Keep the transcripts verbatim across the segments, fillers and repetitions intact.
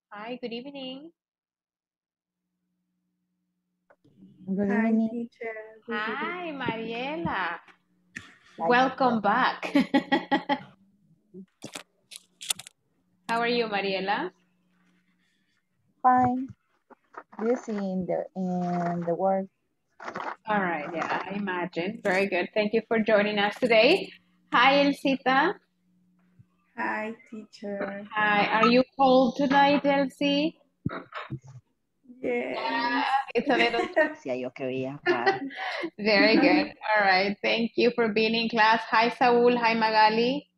Hi, good evening. Good Hi, evening. teacher. Good Hi, evening. Mariela. Hi, Welcome teacher. back. How are you, Mariela? Fine. Busy in the in the work. All right, yeah, I imagine. Very good. Thank you for joining us today. Hi, Elsita. Hi, teacher. Hi, are you cold tonight, Elsie? Yes. It's a little Decía yo que veía raro. very good. All right, thank you for being in class. Hi, Saul. Hi, Magali.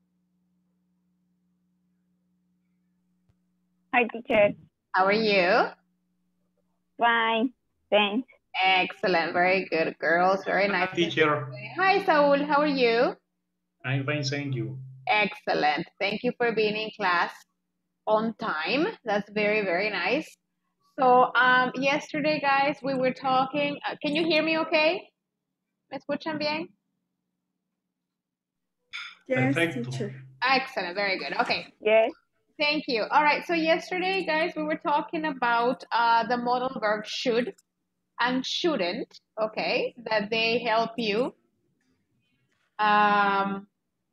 Hi, teacher. How are you? Fine. Thanks. Excellent. Very good, girls. Very nice. Teacher, Hi, Saul. How are you? I'm fine, thank you. Excellent. Thank you for being in class on time. That's very, very nice. So, um, yesterday, guys, we were talking. Uh, can you hear me okay? ¿Me escuchan bien? Yes, Perfecto. teacher. Excellent. Very good. Okay. Yes. Thank you. All right. So, yesterday, guys, we were talking about uh, the modal verb should and shouldn't, okay, that they help you. Um,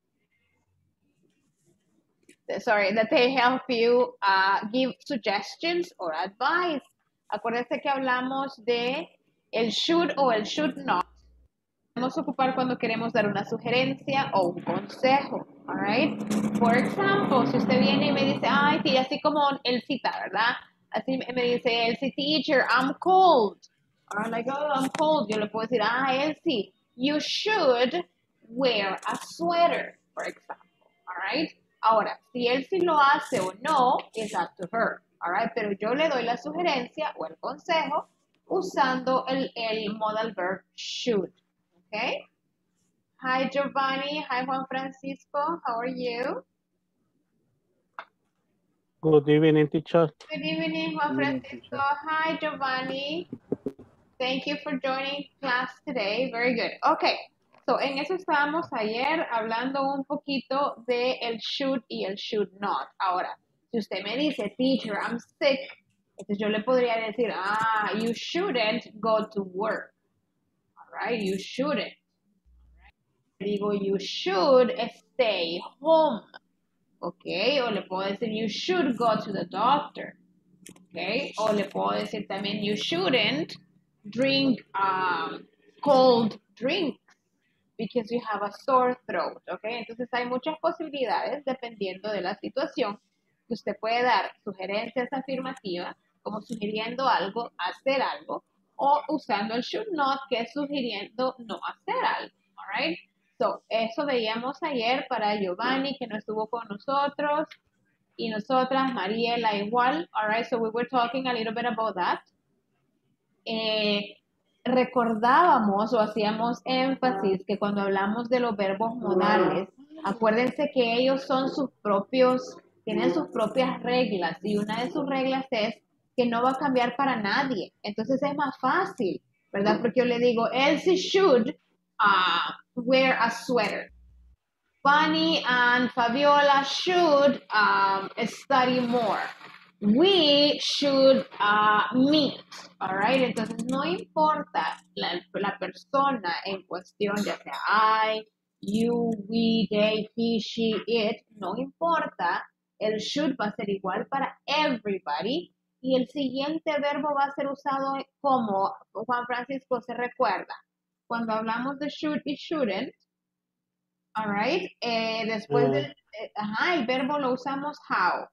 sorry, that they help you uh, give suggestions or advice. Acuérdense que hablamos de el should o el should not. Podemos ocupar cuando queremos dar una sugerencia o un consejo, all right? Por ejemplo, si usted viene y me dice, ay, sí, así como el cita, ¿verdad? Así me dice, Elsie, teacher, I'm cold. Or like, oh, I'm cold. Yo le puedo decir, ah, Elsie, you should wear a sweater, for example, all right? Ahora, si Elsie lo hace o no, it's up to her, all right? Pero yo le doy la sugerencia o el consejo usando el, el modal verb should. Okay. Hi, Giovanni. Hi, Juan Francisco. How are you? Good evening, teacher. Good evening, Juan Good evening, Francisco. teacher. Hi, Giovanni. Thank you for joining class today. Very good. Okay. So, en eso estábamos ayer hablando un poquito de el should y el should not. Ahora, si usted me dice, teacher, I'm sick, entonces yo le podría decir, ah, you shouldn't go to work. All right, you shouldn't. Digo, you should stay home. Okay, o le puedo decir, you should go to the doctor. Okay, o le puedo decir también, you shouldn't drink um, cold drinks because you have a sore throat. Okay, entonces hay muchas posibilidades dependiendo de la situación que usted puede dar sugerencias afirmativas, como sugiriendo algo, hacer algo, o usando el should not, que es sugiriendo no hacer algo. All right. So, eso veíamos ayer para Giovanni, que no estuvo con nosotros, y nosotras, Mariela, igual. All right, so we were talking a little bit about that. Eh, recordábamos o hacíamos énfasis que cuando hablamos de los verbos modales, acuérdense que ellos son sus propios, tienen sus propias reglas, y una de sus reglas es que no va a cambiar para nadie. Entonces es más fácil, ¿verdad? Porque yo le digo, Elsie should uh, wear a sweater. Bunny and Fabiola should um, study more. We should uh, meet, all right? Entonces no importa la, la persona en cuestión, ya sea I, you, we, they, he, she, it, no importa, el should va a ser igual para everybody y el siguiente verbo va a ser usado como Juan Francisco se recuerda. Cuando hablamos de should y shouldn't, all right. Eh, después Uh, del, eh, ajá, el verbo lo usamos how.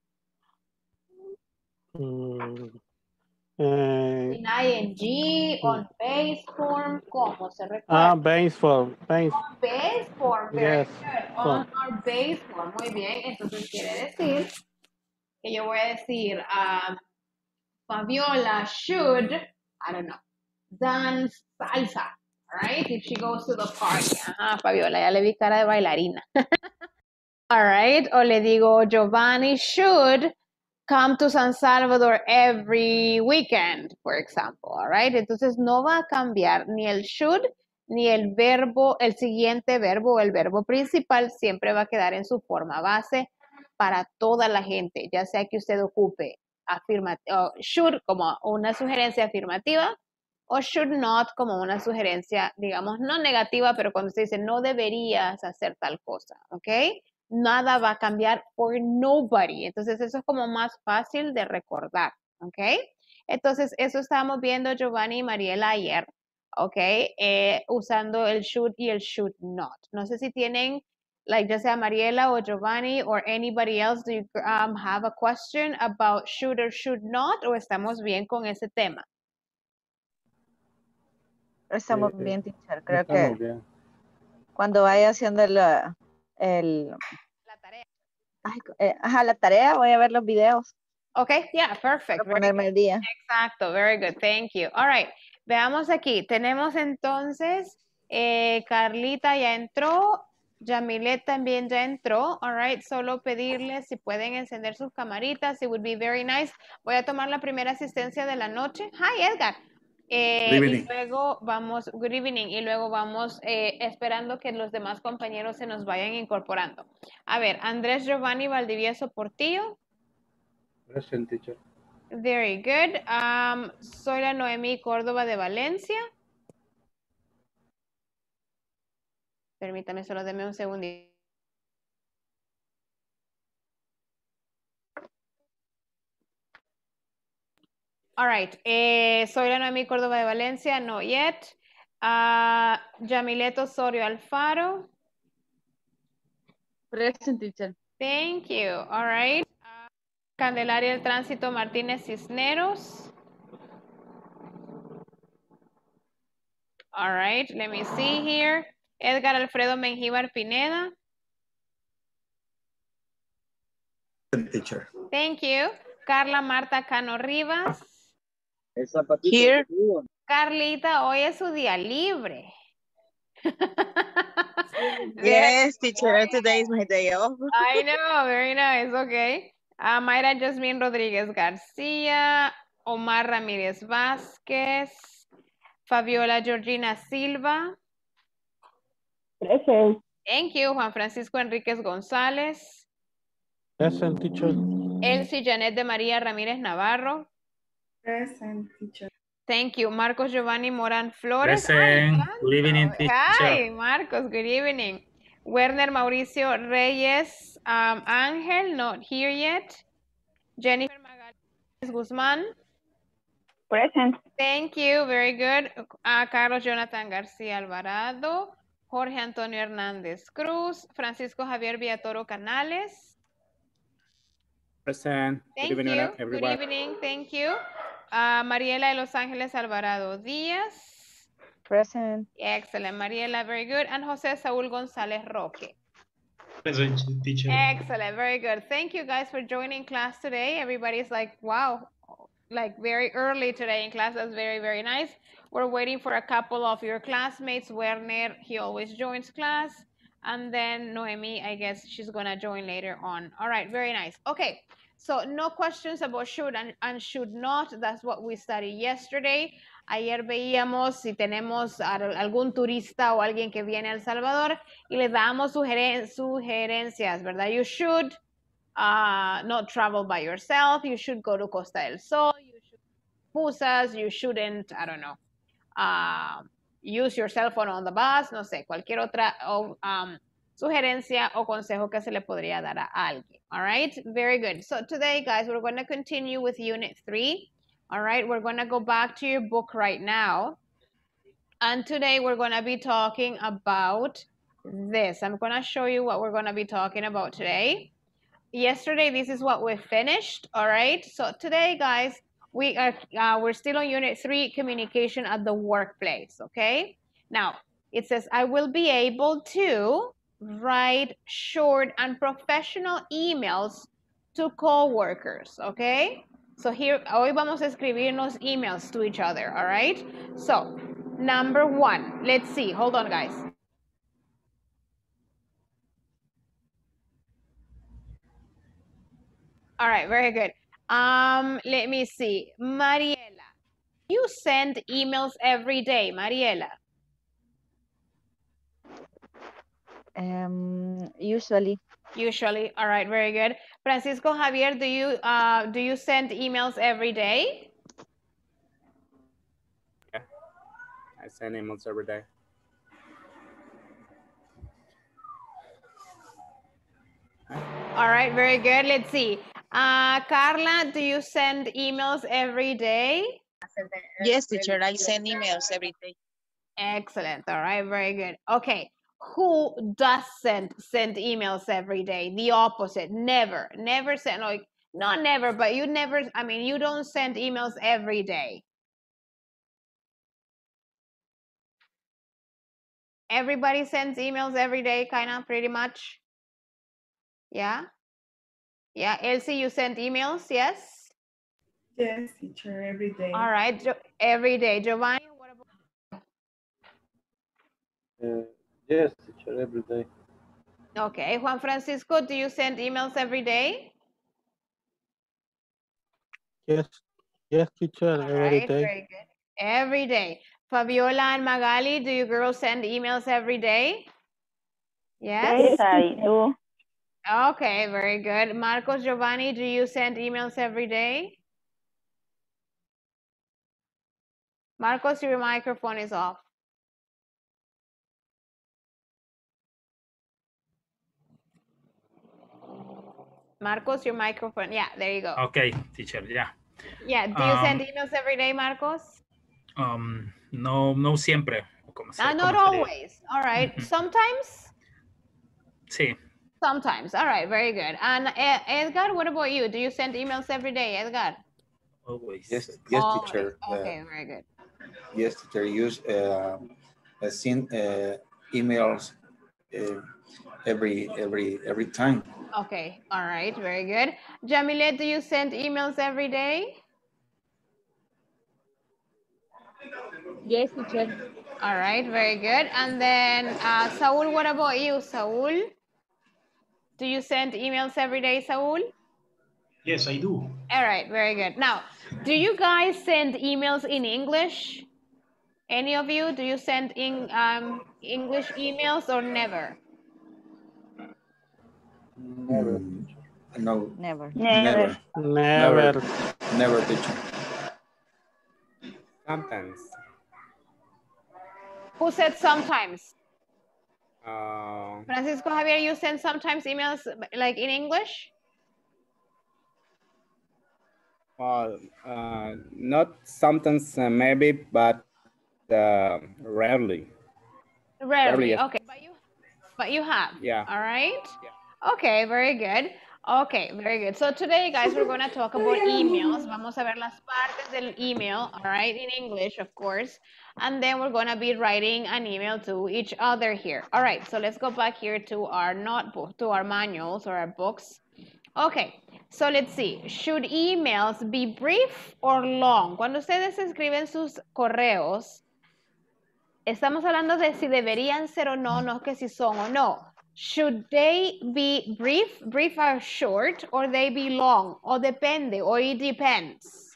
mm, eh, En ing, on base form, ¿cómo se ah, recuerda? base form, base, On base form, very yes. good. So, On our base form, muy bien. Entonces quiere decir que yo voy a decir, um, Fabiola should, I don't know, dance salsa, all right? If she goes to the party. Ajá, Fabiola, ya le vi cara de bailarina. All right, o le digo, Giovanni should come to San Salvador every weekend, for example, all right? Entonces no va a cambiar ni el should ni el verbo, el siguiente verbo o el verbo principal siempre va a quedar en su forma base para toda la gente, ya sea que usted ocupe afirmativo, should como una sugerencia afirmativa o should not como una sugerencia, digamos, no negativa, pero cuando se dice no deberías hacer tal cosa, ¿ok? Nada va a cambiar for nobody. Entonces, eso es como más fácil de recordar, ¿ok? Entonces, eso estábamos viendo Giovanni y Mariela ayer, ¿ok? Eh, usando el should y el should not. No sé si tienen, like, ya sea Mariela o Giovanni or anybody else, do you um, have a question about should or should not, o estamos bien con ese tema? Estamos Eh, bien, teacher. Creo Estamos que bien. cuando vaya haciendo la, el, La tarea. ay, eh, ajá, la tarea, voy a ver los videos Okay, yeah, perfect. para Very ponerme al día. Exacto, very good, thank you. All right, veamos aquí. Tenemos entonces, eh, Carlita ya entró, Yamilet también ya entró. All right, solo pedirles si pueden encender sus camaritas, it would be very nice. Voy a tomar la primera asistencia de la noche. Hi, Edgar. Eh, Good y evening. luego vamos, good evening, y luego vamos eh, esperando que los demás compañeros se nos vayan incorporando. A ver, Andrés Giovanni Valdivieso Portillo. Present, teacher. Very good. Um, soy la Noemí Córdoba de Valencia. Permítame, solo deme un segundito. All right. Eh, soy la Noemí Córdoba de Valencia. Not yet. Uh, Yamilet Osorio Alfaro. Present, teacher. Thank you. All right. Uh, Candelaria del Tránsito Martínez Cisneros. All right. Let me see here. Edgar Alfredo Mengíbar Pineda. Teacher. Thank you. Carla Marta Cano Rivas. Here. Carlita, hoy es su día libre. Yes, teacher, today is my day off. I know, very nice, okay. Uh, Mayra Jasmine Rodríguez García, Omar Ramírez Vázquez, Fabiola Georgina Silva. Present. Thank you. Juan Francisco Enríquez González. Present, teacher. Elsie Janet de María Ramírez Navarro. Present, teacher. Thank you. Marcos Giovanni Morán Flores. Present. Ay, Good evening, teacher. Hi, Marcos. Good evening. Werner Mauricio Reyes um, Ángel, not here yet. Jennifer Magallanes Guzmán. Present. Thank you. Very good. Uh, Carlos Jonathan García Alvarado. Jorge Antonio Hernández Cruz. Francisco Javier Villatoro Canales. Present. Thank Good evening, you. everyone. Good evening. Thank you. Uh, Mariela de Los Ángeles Alvarado Díaz. Present. Excellent. Mariela, very good. And José Saúl González Roque. Present, teacher. Excellent. Very good. Thank you guys for joining class today. Everybody's like, wow, like very early today in class. That's very, very nice. We're waiting for a couple of your classmates. Werner, he always joins class. And then Noemi, I guess she's going to join later on. All right. Very nice. Okay. So no questions about should and, and should not. That's what we studied yesterday. Ayer veíamos si tenemos algún turista o alguien que viene a El Salvador y le damos sugeren sugerencias, ¿verdad? You should uh, not travel by yourself. You should go to Costa del Sol. You should Pusas. You shouldn't, I don't know, uh, use your cell phone on the bus. No sé, cualquier otra um, sugerencia o consejo que se le podría dar a alguien. All right, very good. So today, guys, we're going to continue with Unit three. All right, we're going to go back to your book right now. And today we're going to be talking about this. I'm going to show you what we're going to be talking about today. Yesterday, this is what we finished. All right, so today, guys, we are uh, we're still on Unit three, communication at the workplace. Okay, now it says I will be able to write short and professional emails to coworkers. Okay, so here hoy vamos a escribirnos emails to each other. All right, so number one, let's see, hold on, guys. All right, very good. Um, let me see, Mariela, you send emails every day, Mariela? Um, usually. Usually. All right, very good. Francisco Javier, do you uh, do you send emails every day? Yeah, I send emails every day. All right, very good. Let's see. Uh, Carla, do you send emails every day? Yes, teacher, I send emails every day. Excellent. All right, very good. Okay. Who doesn't send emails every day? The opposite. Never. Never send, like, not never, but you never, I mean, you don't send emails every day. Everybody sends emails every day, kind of, pretty much. Yeah? Yeah, Elsie, you send emails, yes? Yes, teacher, every day. All right, jo every day. Giovanni, what about? Uh, yes, teacher, every day. Okay, Juan Francisco, do you send emails every day? Yes, yes, teacher, All every right, day. very good. Every day. Fabiola and Magali, do you girls send emails every day? Yes? Yes, I do. Okay, very good. Marcos, Giovanni, do you send emails every day? Marcos, your microphone is off. Marcos, your microphone. Yeah, there you go. Okay, teacher, yeah. Yeah, do you send Um, emails every day, Marcos? um, no, no siempre. Como se- Uh, como not sería. always. All right. Mhm. Sometimes? Sí, Sometimes. All right, very good. And uh, Edgar, what about you? Do you send emails every day, Edgar? always. Yes, yes, Always. teacher. Uh, Okay, very good. yes, teacher. Use uh, uh, send uh, emails uh, every every every time. Okay, all right, very good. Jamile, do you send emails every day? Yes, teacher. All right, very good. And then uh, Saul, what about you, Saul? Do you send emails every day, Saul? Yes, I do. All right, very good. Now, do you guys send emails in English? Any of you? Do you send in um, English emails or never? Never, Mm, teacher. no, Never. Never. never, Never. never, teacher. Sometimes. Who said sometimes? Uh, Francisco Javier, you send sometimes emails like in English? well, uh, not sometimes, uh, maybe, but uh, rarely. Rarely, yes. okay. But you, but you have, Yeah. all right? Okay, very good. Okay, very good. So today, guys, we're going to talk about emails. Vamos a ver las partes del email, all right, in English, of course. And then we're going to be writing an email to each other here. All right, so let's go back here to our notebook, to our manuals or our books. Okay, so let's see. Should emails be brief or long? Cuando ustedes escriben sus correos, estamos hablando de si deberían ser o no, no que si son o no. Should they be brief? Brief are short, or they be long? O depende, or it depends.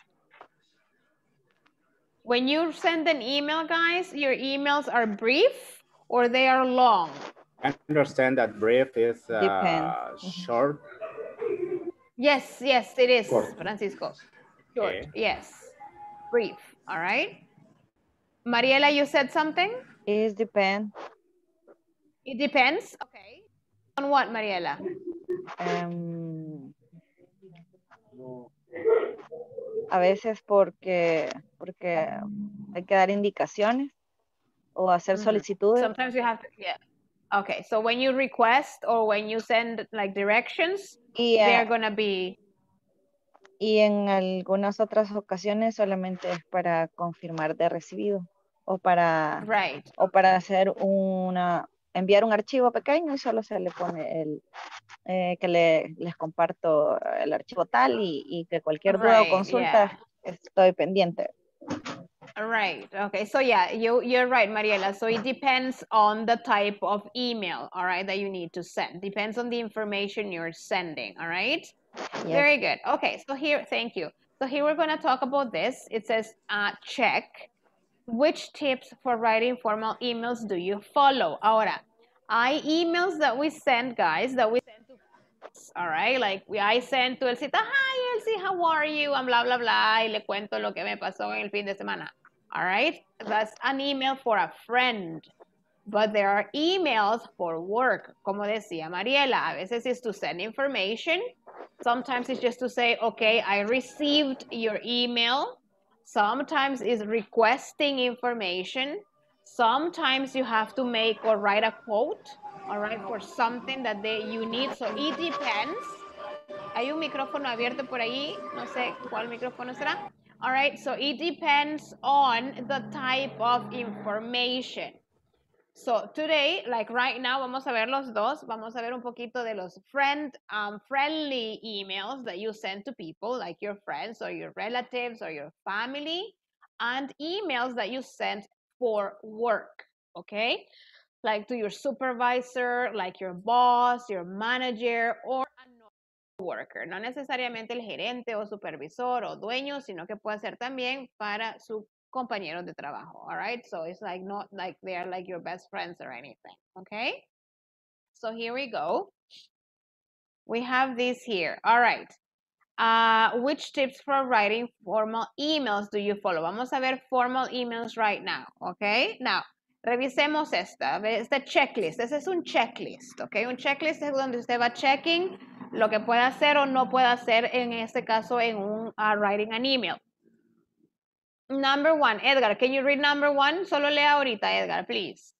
When you send an email, guys, your emails are brief or they are long? I understand that brief is uh, Depends. short. Yes, yes, it is, Short. Francisco. Short, Okay. yes. Brief, all right? Mariela, you said something? It depends. It depends, okay. On what, Mariela? Um, a veces porque, porque hay que dar indicaciones o hacer Mhm. solicitudes. Sometimes you have to, yeah. Okay, so when you request or when you send like directions, Y, they're eh, gonna be, y en algunas otras ocasiones solamente es para confirmar de recibido o para, right, o para hacer una, enviar un archivo pequeño y solo se le pone el, eh, que le, les comparto el archivo tal y, y que cualquier duda o right, consulta estoy pendiente. right. Okay, so yeah, you, you're right, Mariela. So it depends on the type of email, all right, that you need to send. Depends on the information you're sending, all right? Yes. Very good. Okay, so here, thank you. So here we're gonna talk about this. It says, uh, check. Which tips for writing formal emails do you follow? Ahora, hay emails that we send, guys, that we send to all right? Like I sent to Elcita, hi Elsie, how are you? And blah, blah, blah, y le cuento lo que me pasó en el fin de semana, all right? That's an email for a friend. But there are emails for work. Como decía Mariela, a veces it's to send information. Sometimes it's just to say, okay, I received your email. Sometimes it's requesting information. Sometimes you have to make or write a quote, all right, for something that they, you need. So it depends. Hay un micrófono abierto por ahí. No sé cuál micrófono será. All right, so it depends on the type of information. So today, like right now, vamos a ver los dos. Vamos a ver un poquito de los friend, um, friendly emails that you send to people, like your friends or your relatives or your family, and emails that you send for work, okay? Like to your supervisor, like your boss, your manager, or another worker. No necesariamente el gerente o supervisor o dueño, sino que puede ser también para su compañeros de trabajo, all right? So it's like not like they are like your best friends or anything, okay? So here we go. We have this here, all right. Uh, which tips for writing formal emails do you follow? Vamos a ver formal emails right now, okay? Now, revisemos esta, este checklist. Ese es un checklist, okay? Un checklist es donde usted va checking lo que puede hacer o no puede hacer, en este caso, en un uh, writing an email. Number one, Edgar, can you read number one? Solo lea ahorita, Edgar, please.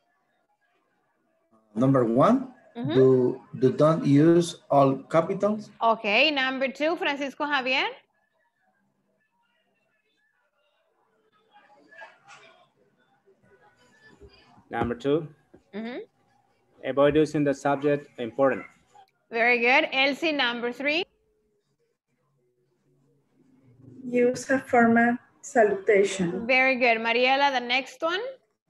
Number one, mm-hmm. do, do don't use all capitals. Okay, number two, Francisco Javier. Number two, mm-hmm. avoid using the subject important. Very good. Elsie, number three. Use a formal salutation. Very good. Mariela, the next one.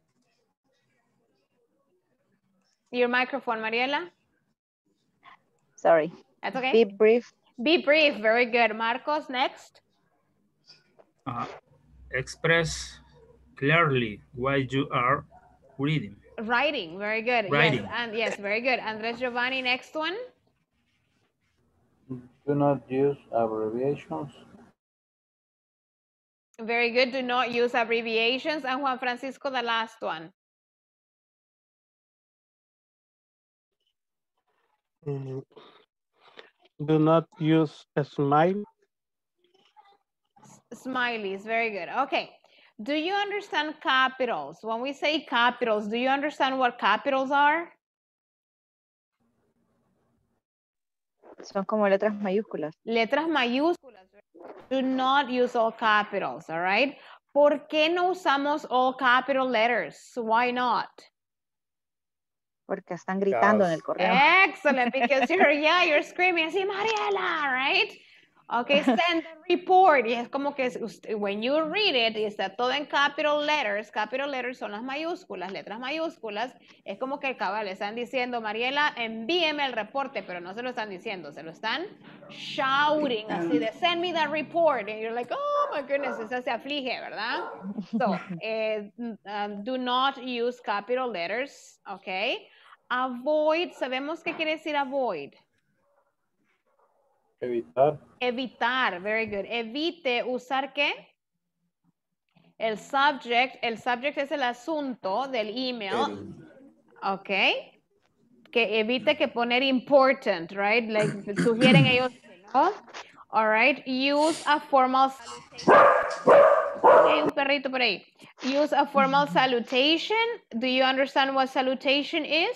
Your microphone, Mariela. Sorry. That's okay. Be brief. Be brief. Very good. Marcos, next. Uh, express clearly why you are reading. Writing. Very good. Writing. Yes, and yes, very good. Andres Giovanni, next one. Do not use abbreviations. Very good. Do not use abbreviations. And Juan Francisco, the last one. Mm. Do not use a smile. Smileys. Very good. Okay. Do you understand capitals? When we say capitals, do you understand what capitals are? Son como letras mayúsculas. Letras mayúsculas. Do not use all capitals, all right? ¿Por qué no usamos all capital letters? Why not? Porque están gritando en el correo. Excellent, because you're, yeah, you're screaming, así, Mariela, right? Okay, send a report. Y es como que when you read it, y está todo en capital letters. Capital letters son las mayúsculas, letras mayúsculas. Es como que cabal, le están diciendo, Mariela, envíeme el reporte, pero no se lo están diciendo, se lo están shouting, así de, send me that report. And you're like, oh my goodness, esa se aflige, ¿verdad? So, eh, um, do not use capital letters, okay? Avoid, ¿sabemos qué quiere decir avoid? Evitar. Evitar, very good. Evite usar ¿qué? El subject, el subject es el asunto del email. Ok. Que evite que poner important, right? Like, sugieren ellos, ¿no? All right. Use a formal salutation. Hay un perrito por ahí. Use a formal salutation. Do you understand what salutation is?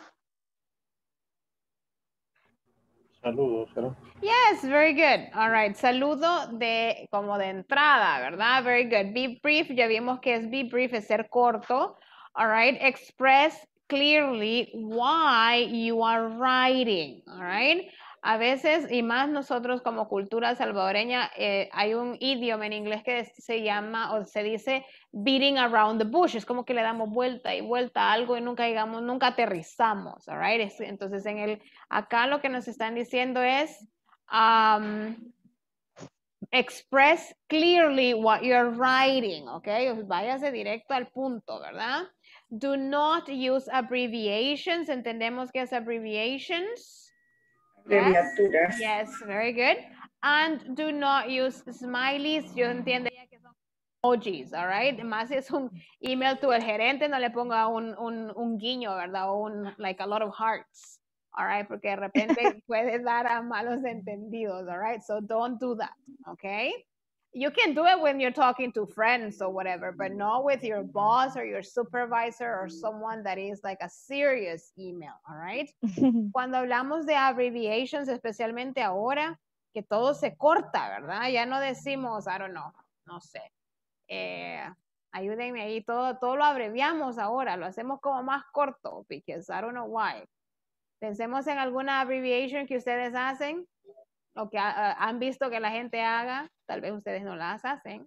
Saludos, ¿verdad? Yes, very good. All right. Saludo de como de entrada, ¿verdad? Very good. Be brief. Ya vimos que es be brief, es ser corto. All right. Express clearly why you are writing. All right. A veces, y más nosotros como cultura salvadoreña, eh, hay un idioma en inglés que se llama, o se dice, beating around the bush. Es como que le damos vuelta y vuelta a algo y nunca, digamos, nunca aterrizamos, all right? Entonces, en el, acá lo que nos están diciendo es, um, express clearly what you're writing, ok? Váyase directo al punto, ¿verdad? Do not use abbreviations. ¿Entendemos qué es abbreviations? Abreviaturas. Yes, very good. And do not use smileys. Yo entiendo ya que son emojis, all right? Más si es un email to el gerente, no le ponga un, un, un guiño, ¿verdad? O un, like a lot of hearts, all right? Porque de repente puede dar a malos entendidos, all right? So don't do that, okay? You can do it when you're talking to friends or whatever, but not with your boss or your supervisor or someone that is like a serious email, all right? Cuando hablamos de abbreviations, especialmente ahora, que todo se corta, ¿verdad? Ya no decimos, I don't know, no sé. Eh, ayúdenme ahí, todo, todo lo abreviamos ahora, lo hacemos como más corto, because I don't know why. Pensemos en alguna abbreviation que ustedes hacen, o que uh, han visto que la gente haga, tal vez ustedes no las hacen.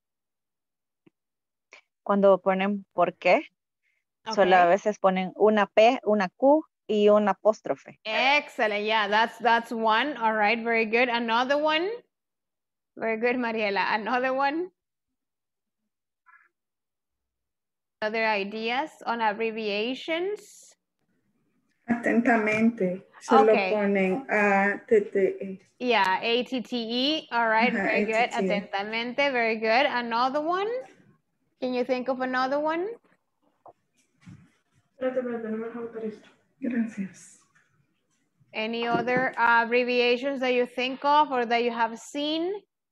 Cuando ponen por qué, Okay. solo a veces ponen una P, una Q y un apóstrofe. Excellent, yeah, that's, that's one, all right, very good. Another one, very good, Mariela. Another one. Other ideas on abbreviations? Atentamente. Solo Okay. ponen A T T E. Yeah, A T T E. All right, Ajá, very good. A T T E. Atentamente, very good. Another one? Can you think of another one? Gracias. Any other uh, abbreviations that you think of or that you have seen?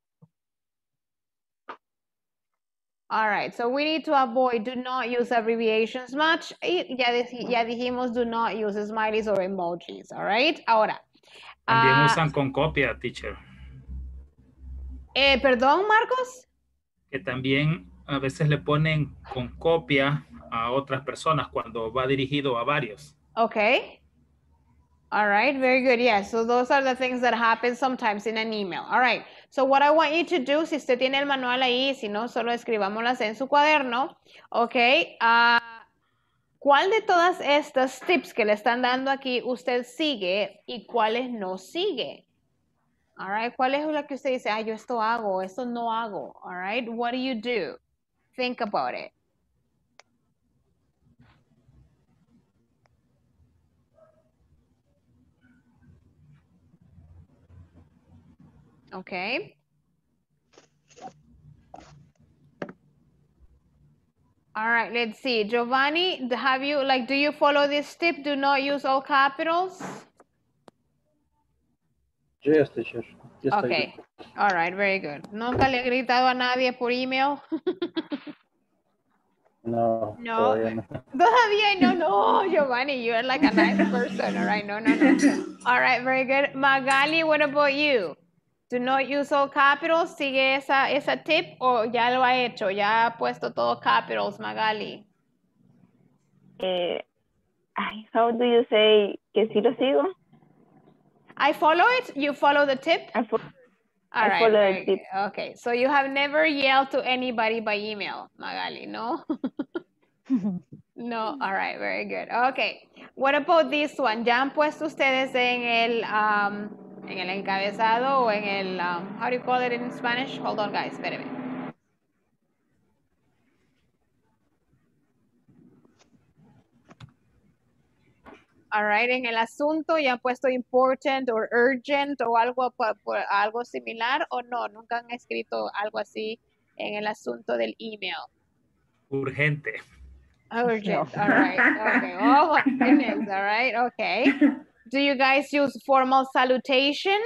All right, so we need to avoid, do not use abbreviations much. Y ya, dij- ya dijimos, do not use smileys or emojis, all right? Ahora. También ah, usan con copia, teacher. eh, Perdón, Marcos. Que también a veces le ponen con copia a otras personas cuando va dirigido a varios. Okay. All right, very good. Yeah, so those are the things that happen sometimes in an email. All right, so what I want you to do, si usted tiene el manual ahí, si no, solo escribámoslas en su cuaderno. Okay, uh, ¿cuál de todas estas tips que le están dando aquí usted sigue y cuáles no sigue? All right, ¿cuál es la que usted dice, ah, yo esto hago, esto no hago? All right, what do you do? Think about it. Okay. All right, let's see. Giovanni, have you, like, do you follow this tip? Do not use all capitals? Yes, teacher. Yes, I do. Okay. All right, very good. ¿Nunca le he gritado a nadie por email? No, No. todavía no. Todavía no, no, Giovanni, you are like a nice person. All right, no, no, no. All right, very good. Magali, what about you? Do not use all capitals. ¿Sigue esa, esa tip o ya lo ha hecho? Ya ha puesto todo capitals, Magali. Eh, ay, how do you say que sí lo sigo? I follow it. You follow the tip. I fo- All I right. follow very the tip. good. Okay. So you have never yelled to anybody by email, Magali, no? No. All right. Very good. Okay. What about this one? ¿Ya han puesto ustedes en el, um, en el encabezado o en el, um, how do you call it in Spanish? Hold on, guys. Espérame. All right, en el asunto ya han puesto important o urgent o algo, por, por, algo similar o no, nunca han escrito algo así en el asunto del email. Urgente. Urgent, No. all right, okay. Oh my goodness, all right, okay. Do you guys use formal salutation?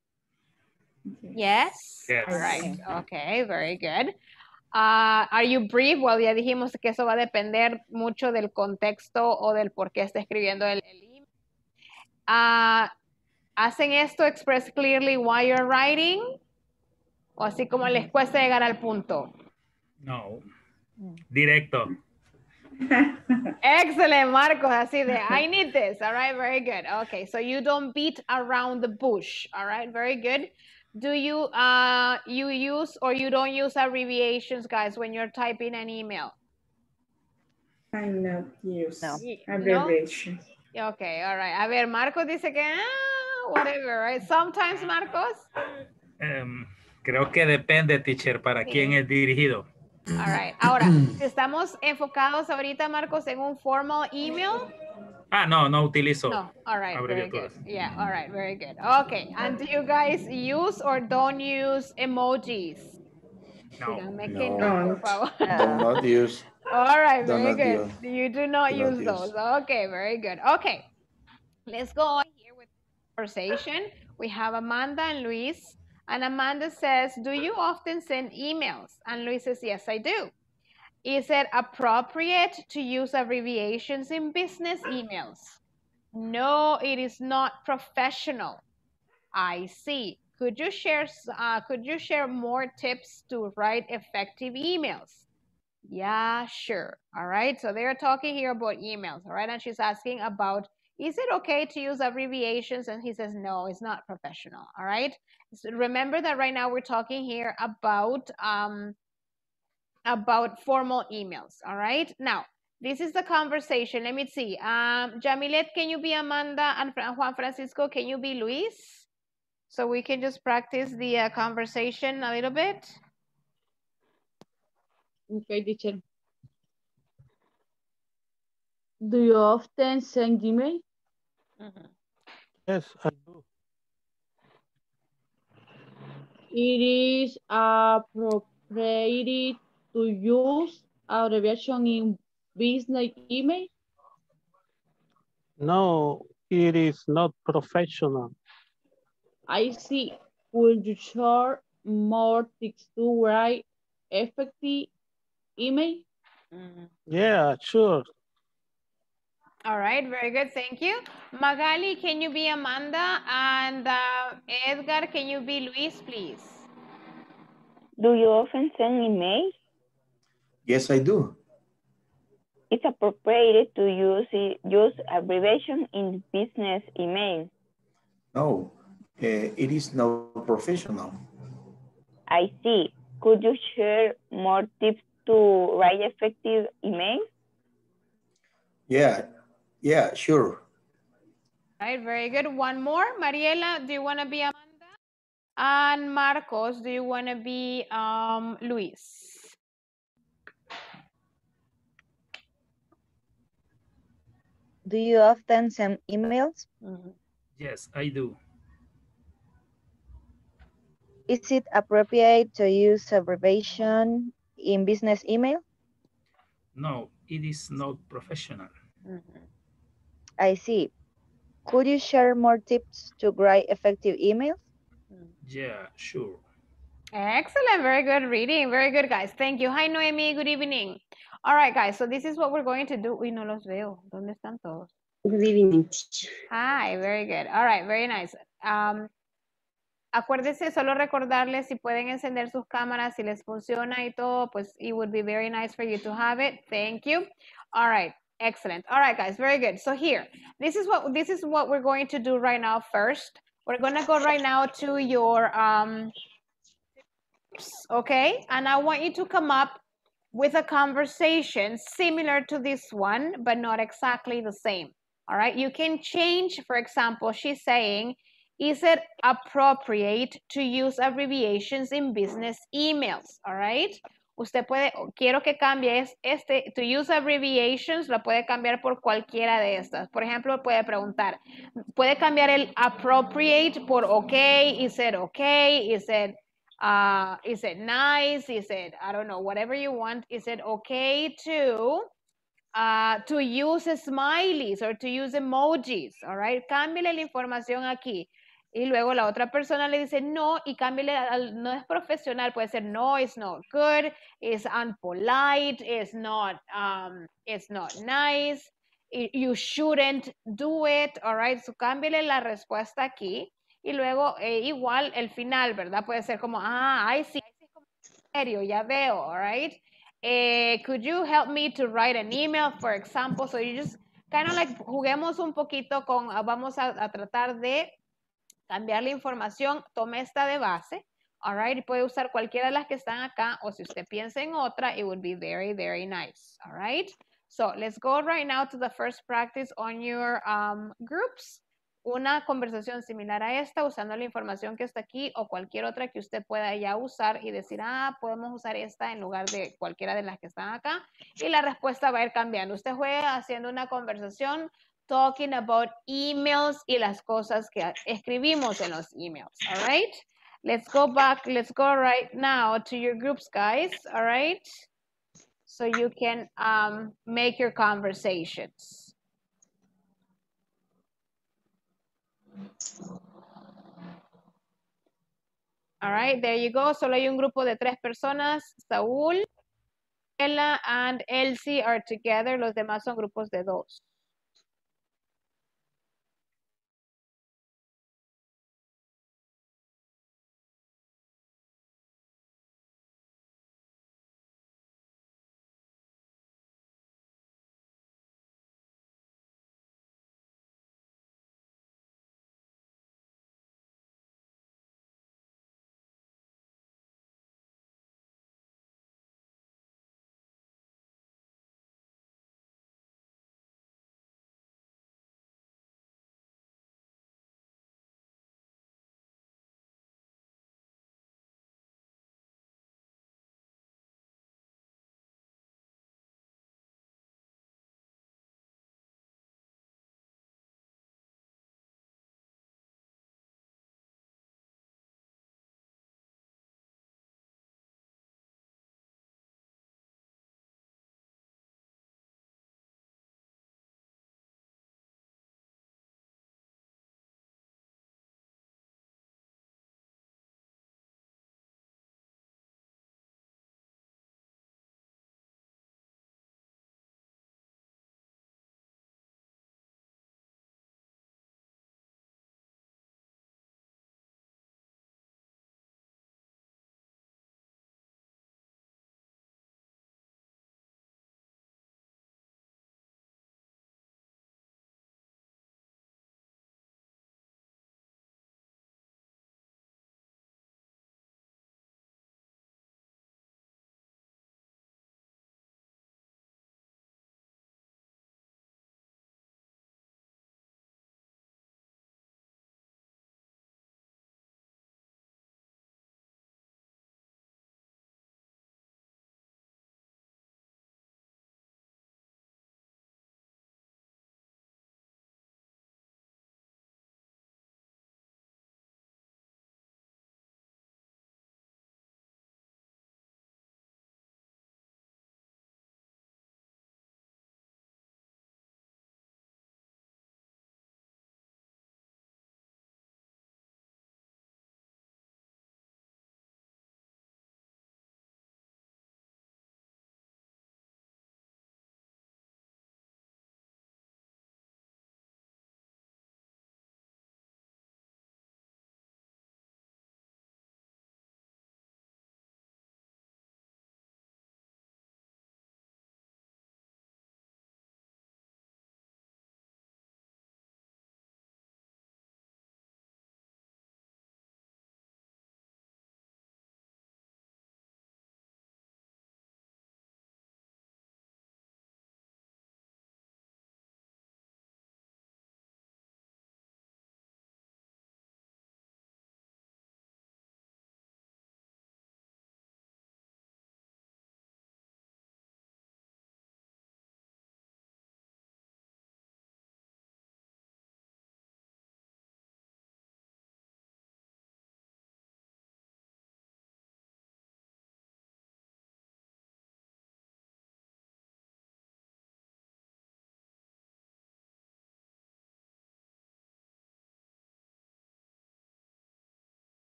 Yes. Yes. All right, okay, very good. Uh, are you brief? Well, ya dijimos que eso va a depender mucho del contexto o del por qué está escribiendo el, el email. Uh, ¿Hacen esto express clearly why you're writing? ¿O así como les cuesta llegar al punto? No. Directo. Excellent, Marcos, así de, I need this, all right, very good. Okay, so you don't beat around the bush, all right, very good. Do you, uh, you use or you don't use abbreviations, guys, when you're typing an email? I not use No. abbreviation. Okay, all right. A ver, Marcos dice que, ah, whatever, right? Sometimes, Marcos. Um, creo que depende, teacher, para Sí. quién es dirigido. All right. Ahora, si estamos enfocados ahorita, Marcos, en un formal email, Ah, no, no utilizo No, all right, very good. abreviaturas. Yeah, all right, very good. Okay, and do you guys use or don't use emojis? No. Díganme que No. no, por Don't. favor. Do not use. All right, Do very not good. use. You do not Do not use those. use. Okay, very good. Okay, let's go on here with conversation. We have Amanda and Luis. And Amanda says, do you often send emails? And Luis says, yes, I do. Is it appropriate to use abbreviations in business emails? No, it is not professional. I see. Could you share, uh, could you share more tips to write effective emails? Yeah, sure. All right. So they're talking here about emails. All right. And she's asking about, is it okay to use abbreviations? And he says, no, it's not professional. All right. So remember that right now we're talking here about, um, about formal emails. All right. Now, this is the conversation. Let me see. Um, Jamilet, can you be Amanda? And Juan Francisco, can you be Luis? So we can just practice the uh, conversation a little bit. Okay, teacher. Do you often send email? Mm-hmm. Yes, I do. It is appropriate to use abbreviation in business email? No, it is not professional. I see. Could you share more tips to write effective email? Mm-hmm. Yeah, sure. All right, very good, thank you. Magali, can you be Amanda? And uh, Edgar, can you be Luis, please? Do you often send email? Yes, I do. It's appropriate to use it, use abbreviation in business email. No, uh, it is not professional. I see. Could you share more tips to write effective email? Yeah, yeah, sure. All right, very good. One more. Mariela, do you want to be Amanda? And Marcos, do you want to be um, Luis? Do you often send emails? Mm-hmm. Yes, I do. Is it appropriate to use abbreviation in business email? No, it is not professional. Mm-hmm. I see. Could you share more tips to write effective emails? Yeah, sure. Excellent, very good reading, very good, guys. Thank you. Hi, Noemi, good evening. All right, guys, so this is what we're going to do. Uy, no los veo. ¿Dónde están todos? Good evening, teacher. Hi, very good. All right, very nice. Um, acuérdense, solo recordarles si pueden encender sus cámaras, si les funciona y todo, pues it would be very nice for you to have it. Thank you. All right, excellent. All right, guys, very good. So here, this is what this is what we're going to do right now first. We're gonna go right now to your um okay, and I want you to come up with a conversation similar to this one, but not exactly the same. All right, you can change. For example, she's saying, is it appropriate to use abbreviations in business emails? All right, usted puede, quiero que cambie este, to use abbreviations, la puede cambiar por cualquiera de estas. Por ejemplo, puede preguntar, puede cambiar el appropriate por okay, is it okay, is it Uh, is it nice? Is it, I don't know, whatever you want. Is it okay to, uh, to use smileys or to use emojis? All right, cámbiale la información aquí. Y luego la otra persona le dice no y cámbiale, al, no es profesional, puede ser no, it's not good, it's unpolite, it's not, um, it's not nice, you shouldn't do it, all right, so cámbiale la respuesta aquí. Y luego, eh, igual, el final, ¿verdad? Puede ser como, ah, ay, sí, serio, ya veo, all right? Eh, could you help me to write an email, for example? So you just kind of like, juguemos un poquito con, vamos a, a tratar de cambiar la información, tome esta de base, all right? Y puede usar cualquiera de las que están acá, o si usted piensa en otra, it would be very, very nice, all right? So let's go right now to the first practice on your um, groups. Una conversación similar a esta usando la información que está aquí o cualquier otra que usted pueda ya usar y decir, ah, podemos usar esta en lugar de cualquiera de las que están acá y la respuesta va a ir cambiando. Usted juega haciendo una conversación talking about emails y las cosas que escribimos en los emails, all right? Let's go back, let's go right now to your groups, guys, all right? So you can um, make your conversations. All right, there you go. Solo hay un grupo de tres personas. Saúl, Ella, and Elsie are together. Los demás son grupos de dos.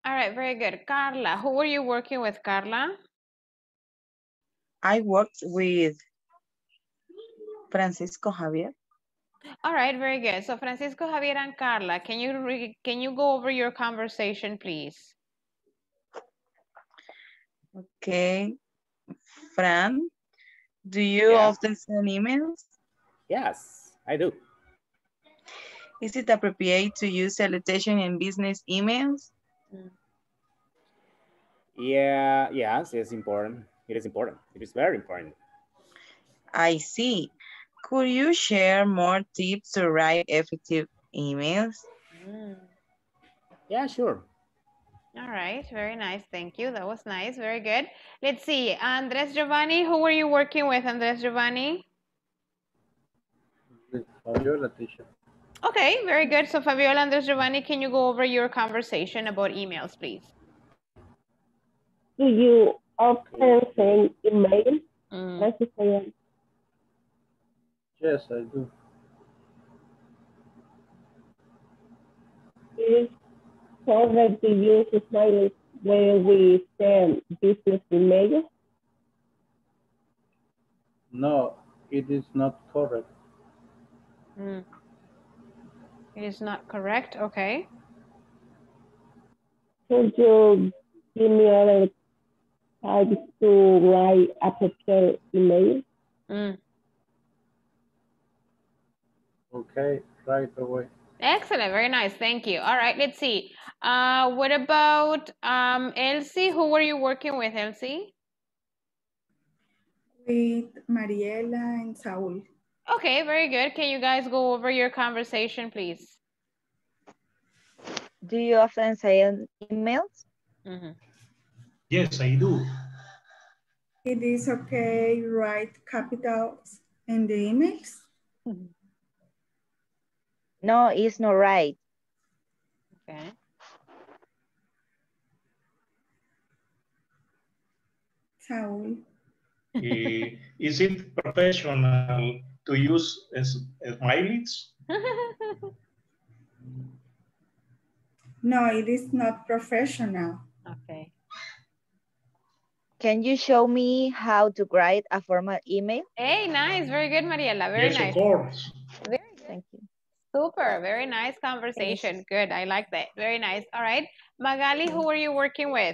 All right, very good. Carla, who were you working with, Carla? I worked with Francisco Javier. All right, very good. So Francisco, Javier, and Carla, can you re can you go over your conversation, please? Okay. Fran, do you Yeah. often send emails? Yes, I do. Is it appropriate to use salutation in business emails? Yeah, yes, it's important. It is important. It is very important. I see. Could you share more tips to write effective emails? Mm. Yeah, sure. All right, very nice. Thank you. That was nice. Very good. Let's see. Andres Giovanni, who were you working with, Andres Giovanni? Fabiola, teacher. Okay, very good. So Fabiola, Andres Giovanni, can you go over your conversation about emails, please? Do you often send email? Mm. Yes, I do. It is correct to use smileys when we send business email? No, it is not correct. Mm. It is not correct. Okay. Could you give me other types to write a prepared email? Mm. Okay, right away. Excellent. Very nice. Thank you. All right. Let's see. Uh, what about um, Elsie? Who were you working with, Elsie? With Mariela and Saul. Okay, very good. Can you guys go over your conversation, please? Do you often send emails? Mm-hmm. Yes, I do. It is okay, write capitals in the emails? No, it's not right. Okay. Saul. Eh, is it professional to use s- smileys? No, it is not professional. Okay. Can you show me how to write a formal email? Hey, nice. Very good, Mariela. Very Yes, nice. of course. Very good. Thank you. Super. Very nice conversation. Good. I like that. Very nice. All right. Magali, who are you working with?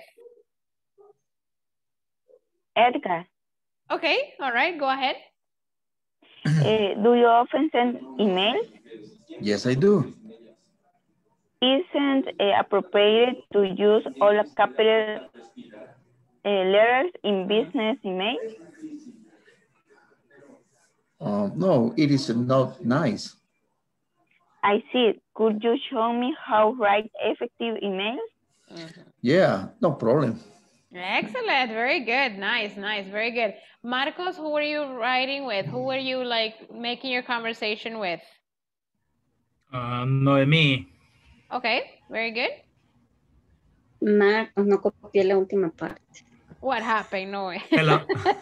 Edgar, Okay. All right. Go ahead. uh, do you often send emails? Yes, I do. Isn't it appropriate to use all capital uh, letters in business emails? Um, no, it is not nice. I see. Could you show me how to write effective emails? Mm-hmm. Yeah, no problem. Excellent. Very good. Nice, nice. Very good. Marcos, who are you writing with? Who are you like making your conversation with? Uh, Noemí. Okay. Very good. Marcos, no copié la última parte. What happened, Noe? Se lo-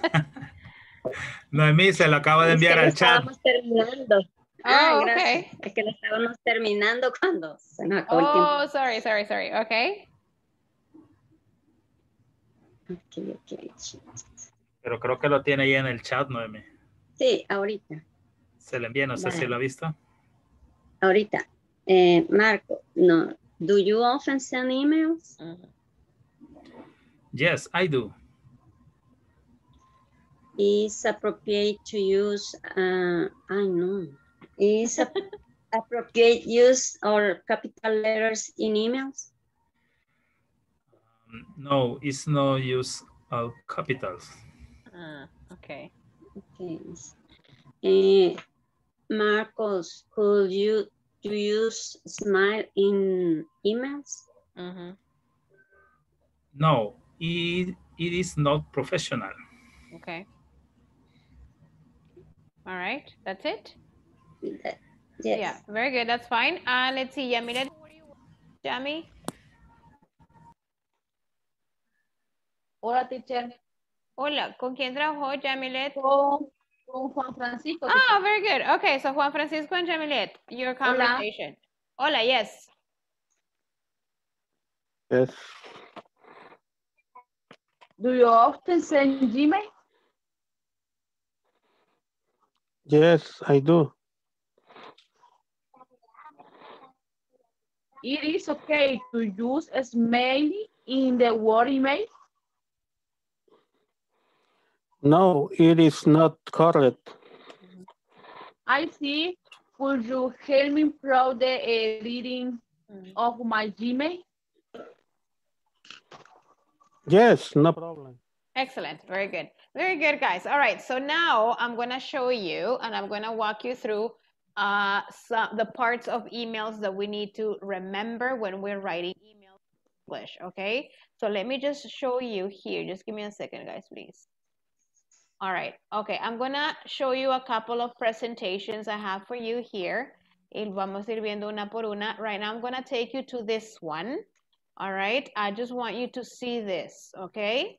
Noemí se lo acaba de Es que enviar lo al chat. estábamos terminando. Ah, Oh, gracias. okay. Es que lo estábamos terminando cuando se nos acabó el tiempo. Oh, sorry, sorry, sorry. Okay. Ok, ok. Pero creo que lo tiene ahí en el chat, Noemí. Sí, ahorita. Se lo envía, no sé si Vale. lo ha visto. Ahorita. Eh, Marco, no. Do you often send emails? Mm-hmm. Yes, I do. Is appropriate to use, uh, I know. Is ap- appropriate use or capital letters in emails? Um, no, it's no use of capitals. Uh, okay. Okay. Uh, Marcos, could you do you use smile in emails? Mm-hmm. No, it, it is not professional. Okay. All right. That's it? That, Yeah, yes. very good. That's fine. Uh, let's see. Yamilet, who are you with? Yami? Hola, teacher. Hola. ¿Con quién trabajó, Yamilet? Con, con Juan Francisco. Ah, teacher. very good. Okay, so Juan Francisco and Yamilet, your Hola. conversation. Hola, yes. Yes. Do you often send Gmail? Yes, I do. It is okay to use Smiley in the word email. No, it is not correct. I see. Could you help me improve the editing of my Gmail? Yes, no problem. Excellent. Very good. Very good, guys. All right. So now I'm going to show you and I'm going to walk you through uh, some, the parts of emails that we need to remember when we're writing emails in English. Okay. So let me just show you here. Just give me a second, guys, please. All right. Okay. I'm going to show you a couple of presentations I have for you here. Y vamos a ir viendo una por una. Right now, I'm going to take you to this one. All right. I just want you to see this. Okay.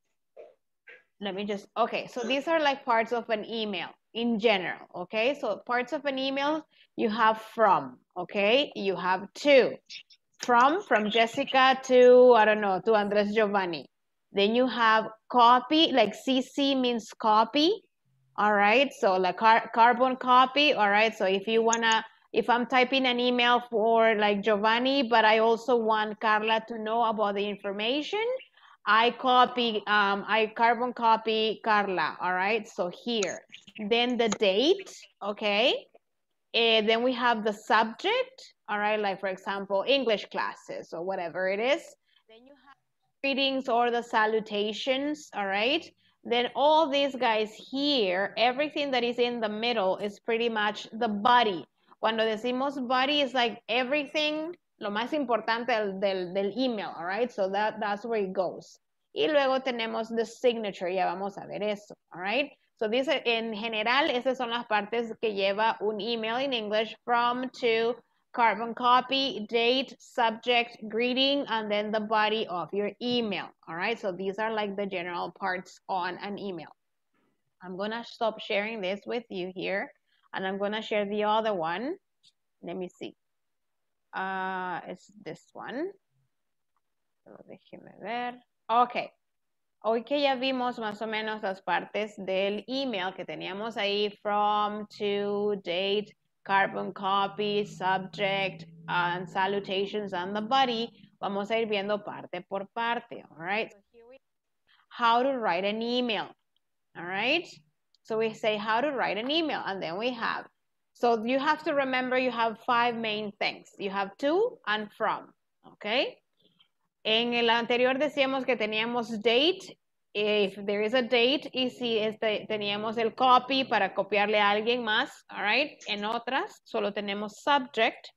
Let me just, okay, so these are like parts of an email in general, okay? So parts of an email, you have from, okay? You have to. From, from Jessica to, I don't know, to Andres Giovanni. Then you have copy, like C C means copy, all right? So like car carbon copy, all right? So if you wanna, if I'm typing an email for like Giovanni, but I also want Carla to know about the information, I copy, um, I carbon copy Carla, all right? So here, then the date, okay? And then we have the subject, all right? Like for example, English classes or whatever it is. Then you have greetings or the salutations, all right? Then all these guys here, everything that is in the middle is pretty much the body. Cuando decimos body, is like everything, lo más importante del, del, del email, all right? So that, that's where it goes. Y luego tenemos the signature, ya vamos a ver eso, all right? So these are, en general, esas son las partes que lleva un email in English, from, to, carbon copy, date, subject, greeting, and then the body of your email, all right? So these are like the general parts on an email. I'm gonna stop sharing this with you here, and I'm gonna share the other one. Let me see. Uh, it's this one. So déjeme ver. Okay. Hoy que ya vimos más o menos las partes del email que teníamos ahí, from, to, date, carbon copy, subject, and salutations, and the body, vamos a ir viendo parte por parte, all right? So here we how to write an email, all right? So we say how to write an email, and then we have, so you have to remember you have five main things. You have to and from, okay? En el anterior decíamos que teníamos date, if there is a date, y si este, teníamos el copy para copiarle a alguien más, all right? En otras, solo tenemos subject,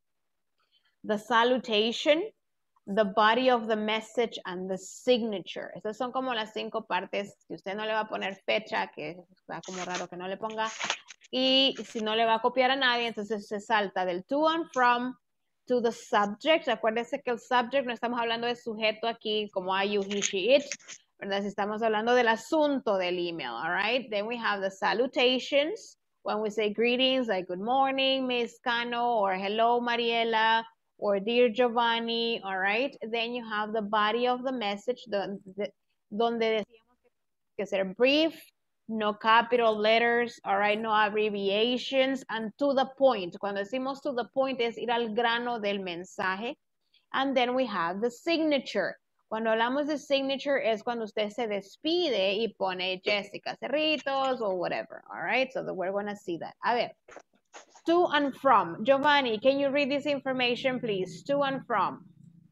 the salutation, the body of the message, and the signature. Esas son como las cinco partes. Si usted no le va a poner fecha, que está como raro que no le ponga, y si no le va a copiar a nadie, entonces se salta del to and from, to the subject. Acuérdense que el subject no estamos hablando de sujeto aquí como I, you, he, she, it, ¿verdad? Si estamos hablando del asunto del email, all right? Then we have the salutations. When we say greetings, like good morning, Miss Cano, or hello, Mariela, or dear Giovanni, all right? Then you have the body of the message, the, the, donde decíamos que ser brief, no capital letters, all right, no abbreviations, and to the point. Cuando decimos to the point es ir al grano del mensaje. And then we have the signature. Cuando hablamos de signature es cuando usted se despide y pone Jessica Cerritos or whatever, all right? So that we're going to see that. A ver, to and from. Giovanni, can you read this information, please? To and from.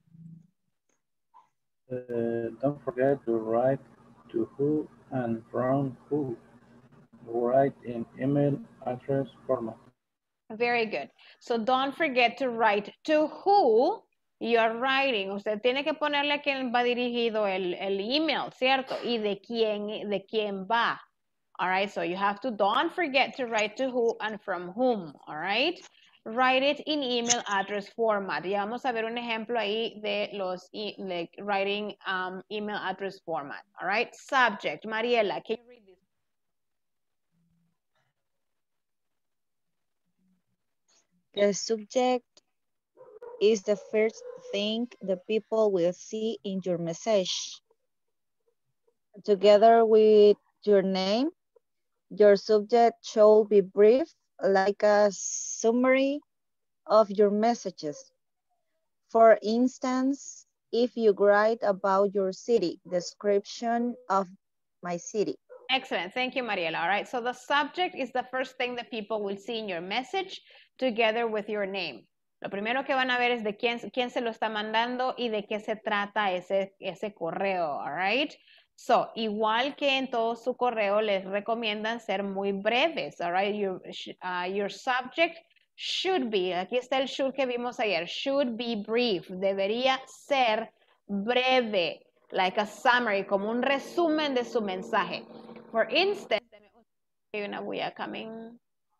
Uh, don't forget to write to who and from who. Write in email address format. Very good. So don't forget to write to who you're writing. Usted tiene que ponerle a quién va dirigido el, el email, ¿cierto? Y de quién, de quién va. All right, so you have to, don't forget to write to who and from whom, all right? Write it in email address format. Ya vamos a ver un ejemplo ahí de los, e like, writing um, email address format, all right? Subject, Mariela, can you read this? The subject is the first thing the people will see in your message. Together with your name, your subject should be brief, like a summary of your messages. For instance, if you write about your city, description of my city. Excellent. Thank you, Mariela. All right. So the subject is the first thing that people will see in your message together with your name. Lo primero que van a ver es de quién, quién se lo está mandando y de qué se trata ese, ese correo. All right. So, igual que en todo su correo, les recomiendan ser muy breves. All right. Your, uh, your subject should be, aquí está el should que vimos ayer, should be brief. Debería ser breve. Like a summary, como un resumen de su mensaje. For instance, hay una bulla coming.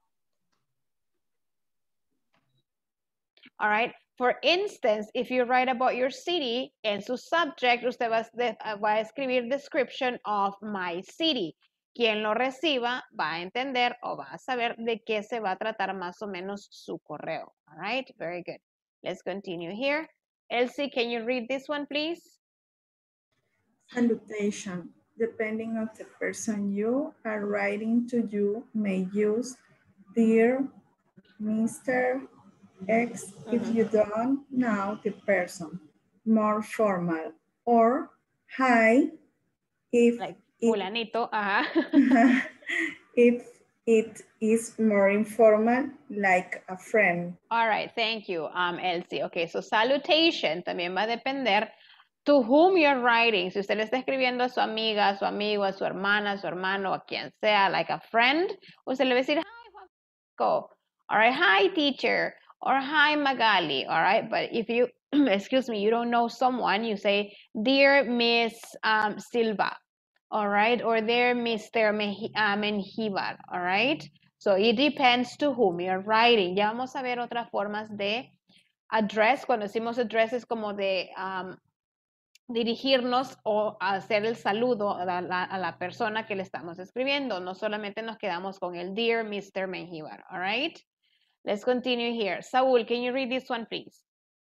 All right. For instance, if you write about your city, en su subject, usted va a, va a escribir description of my city. Quien lo reciba va a entender o va a saber de qué se va a tratar más o menos su correo. All right. Very good. Let's continue here. Elsie, can you read this one, please? Salutation. Depending on the person you are writing to, you may use dear Mister X uh-huh. if you don't know the person, more formal, or hi if like it, fulanito, uh-huh. if it is more informal, like a friend. All right, thank you, um, Elsie. Okay, so salutation también va a depender to whom you're writing. Si usted le está escribiendo a su amiga, a su amigo, a su hermana, a su hermano, a quien sea, like a friend, usted le va a decir, hi, Juan Francisco. All right, hi, teacher. Or hi, Magali. All right, but if you, excuse me, you don't know someone, you say, dear Miss um, Silva. All right, or dear Mister Menjivar. All right, so it depends to whom you're writing. Ya vamos a ver otras formas de address. Cuando decimos address es como de um, dirigirnos o hacer el saludo a la, a la persona que le estamos escribiendo. No solamente nos quedamos con el dear Mister Menjivar. All right. Let's continue here. Saul, can you read this one, please?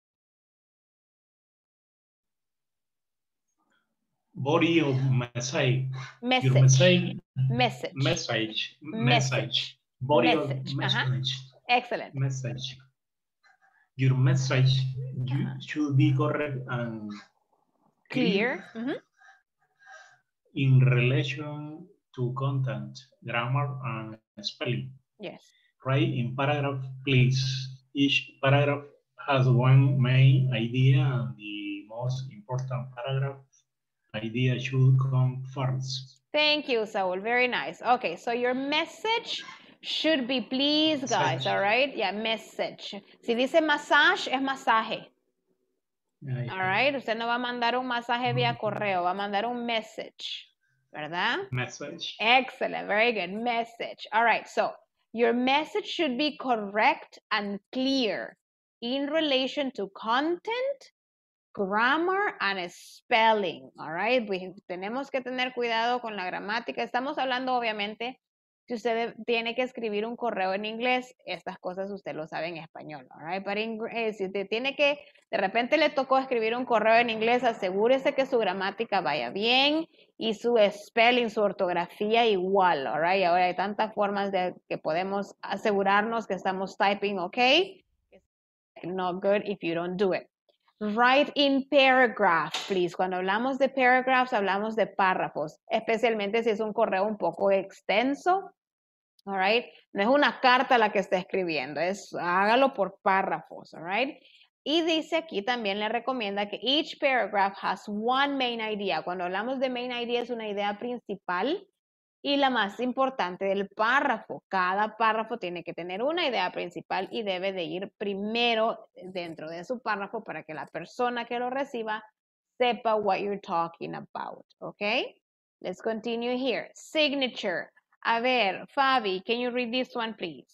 Body of message. Message. Your message. Message. Message. Message. Message. Body message. of message. Uh-huh. Excellent. Message. Your message you uh-huh. should be correct and clear. clear. Mm-hmm. In relation to content, grammar, and spelling. Yes. Write in paragraph, please. Each paragraph has one main idea, and the most important paragraph idea should come first. Thank you, Saul. Very nice. Okay, so your message should be please, guys. Message. All right? Yeah, message. Si dice massage, es masaje. Ay, all right? Usted no va a mandar un masaje vía correo, va a mandar un message. ¿Verdad? Message. Excellent. Very good. Message. All right, so your message should be correct and clear in relation to content, grammar, and spelling. All right. We, tenemos que tener cuidado con la gramática. Estamos hablando, obviamente, si usted tiene que escribir un correo en inglés, estas cosas usted lo sabe en español. All right. Pero in, eh, si usted tiene que, de repente le tocó escribir un correo en inglés, asegúrese que su gramática vaya bien y su spelling, su ortografía igual. All right. Ahora hay tantas formas de que podemos asegurarnos que estamos typing okay. Not good if you don't do it. Write in paragraph, please. Cuando hablamos de paragraphs, hablamos de párrafos, especialmente si es un correo un poco extenso. All right. No es una carta la que está escribiendo, es hágalo por párrafos. All right. Y dice aquí también le recomienda que each paragraph has one main idea. Cuando hablamos de main idea es una idea principal y la más importante del párrafo. Cada párrafo tiene que tener una idea principal y debe de ir primero dentro de su párrafo para que la persona que lo reciba sepa what you're talking about. Okay? Let's continue here. Signature. A ver, Fabi, can you read this one, please?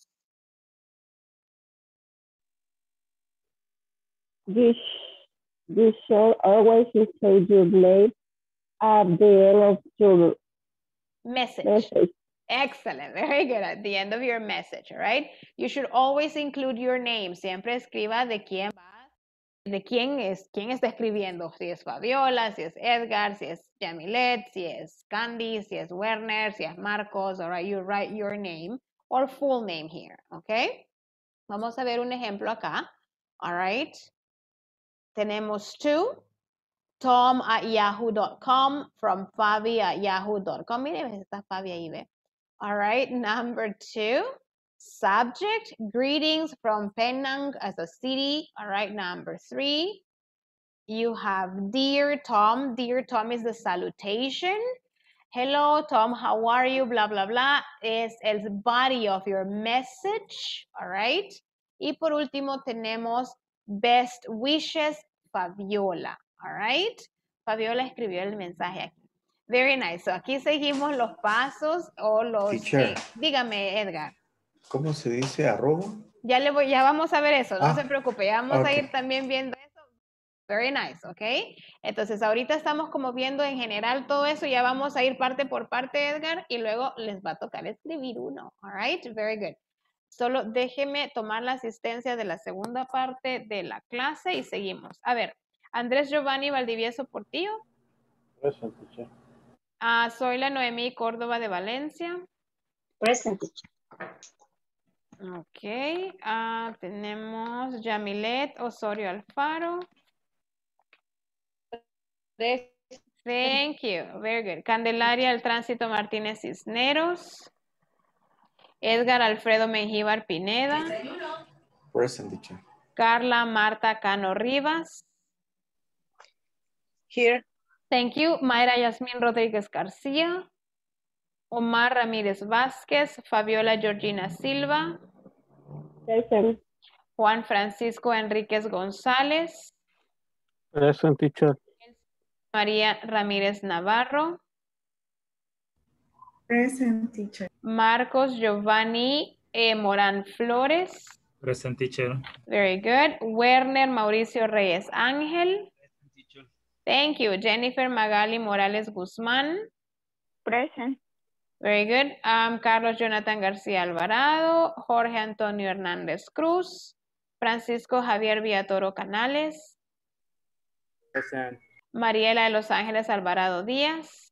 This, this should always include your name at the end of your message. message. Excellent. Very good. At the end of your message, all right? You should always include your name. Siempre escriba de quién va de quién es, quién está escribiendo, si es Fabiola, si es Edgar, si es Yamilet, si es Candy, si es Werner, si es Marcos, all right, you write your name or full name here, okay? Vamos a ver un ejemplo acá, all right? Tenemos to, Tom at yahoo dot com, from Fabi at yahoo dot com. Miren, está Fabi ahí, ve. All right, number two, subject, greetings from Penang as a city. All right, number three, you have dear Tom. Dear Tom is the salutation. Hello, Tom, how are you? Blah, blah, blah. Es el body of your message. All right. Y por último tenemos best wishes, Fabiola. All right. Fabiola escribió el mensaje aquí. Very nice. So aquí seguimos los pasos o los... Teacher. Eh, dígame, Edgar. ¿Cómo se dice arroba? Ya, le voy, ya vamos a ver eso. No Ah, se preocupe. Ya vamos okay. a ir también viendo eso. Very nice, ¿ok? Entonces, ahorita estamos como viendo en general todo eso. Ya vamos a ir parte por parte, Edgar, y luego les va a tocar escribir uno. All right? Very good. Solo déjeme tomar la asistencia de la segunda parte de la clase y seguimos. A ver, Andrés Giovanni Valdivieso Portillo. Present, teacher. Ah, soy la Noemí Córdoba de Valencia. Present, teacher. Ok. Ah, tenemos Yamilet Osorio Alfaro. Thank you. Very good. Candelaria El Tránsito Martínez Cisneros. Edgar Alfredo Mengíbar Pineda. Present, teacher. Carla Marta Cano Rivas. Here. Thank you. Mayra Yasmín Rodríguez García. Omar Ramírez Vázquez. Fabiola Georgina Silva. Present. Juan Francisco Enríquez González. Present, teacher. María Ramírez Navarro. Present, teacher. Marcos Giovanni eh, Morán Flores. Present, teacher. Very good. Werner Mauricio Reyes Ángel. Present, teacher. Thank you. Jennifer Magali Morales Guzmán. Present. Very good. Um, Carlos Jonathan García Alvarado. Jorge Antonio Hernández Cruz. Francisco Javier Villatoro Canales. Present. Mariela de Los Ángeles Alvarado Díaz.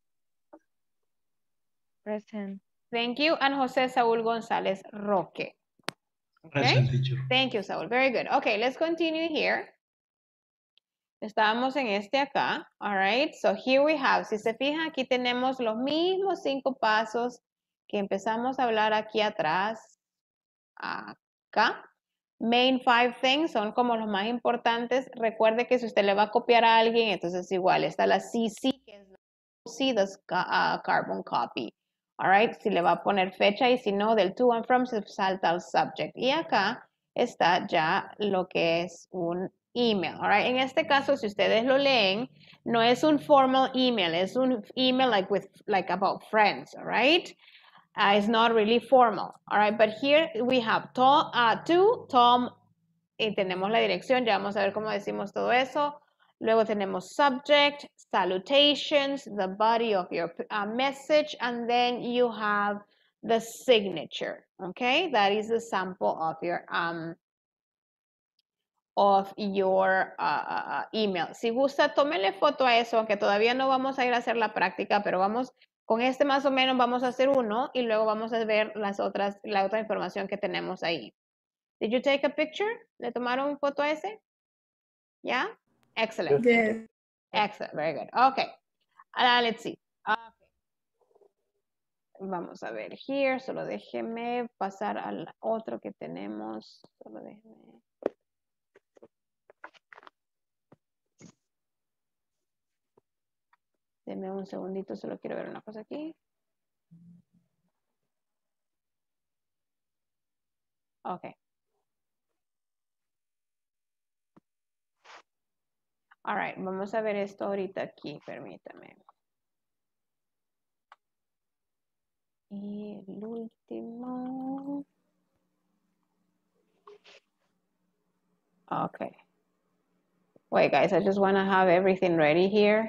Present. Thank you. And José Saúl González Roque. Present, teacher. Thank you, Saúl. Very good. Okay, let's continue here. Estábamos en este acá. All right. So here we have. Si se fijan, aquí tenemos los mismos cinco pasos que empezamos a hablar aquí atrás. Acá. Main five things son como los más importantes. Recuerde que si usted le va a copiar a alguien, entonces igual está la C C, que es la C, the uh, carbon copy. All right. Si le va a poner fecha y si no, del to and from se salta al subject. Y acá está ya lo que es un email. All right. En este caso, si ustedes lo leen, no es un formal email, es un email like with like about friends. All right. Uh, it's not really formal. All right. But here we have to, uh, to Tom y tenemos la dirección. Ya vamos a ver cómo decimos todo eso. Luego tenemos subject, salutations, the body of your uh, message, and then you have the signature. Okay, that is the sample of your um of your uh, email. Si gusta, tómele foto a eso, aunque todavía no vamos a ir a hacer la práctica, pero vamos con este más o menos vamos a hacer uno y luego vamos a ver las otras la otra información que tenemos ahí. Did you take a picture? ¿Le tomaron foto a ese? Yeah. Excellent. Yes. Excellent. Very good. Okay. Uh, let's see. Okay. Vamos a ver here. Solo déjeme pasar al otro que tenemos. Solo déjeme. Deme un segundito. Solo quiero ver una cosa aquí. Okay. All right, vamos a ver esto ahorita aquí, permítame. Y el último. Okay. Wait, guys, I just want to have everything ready here.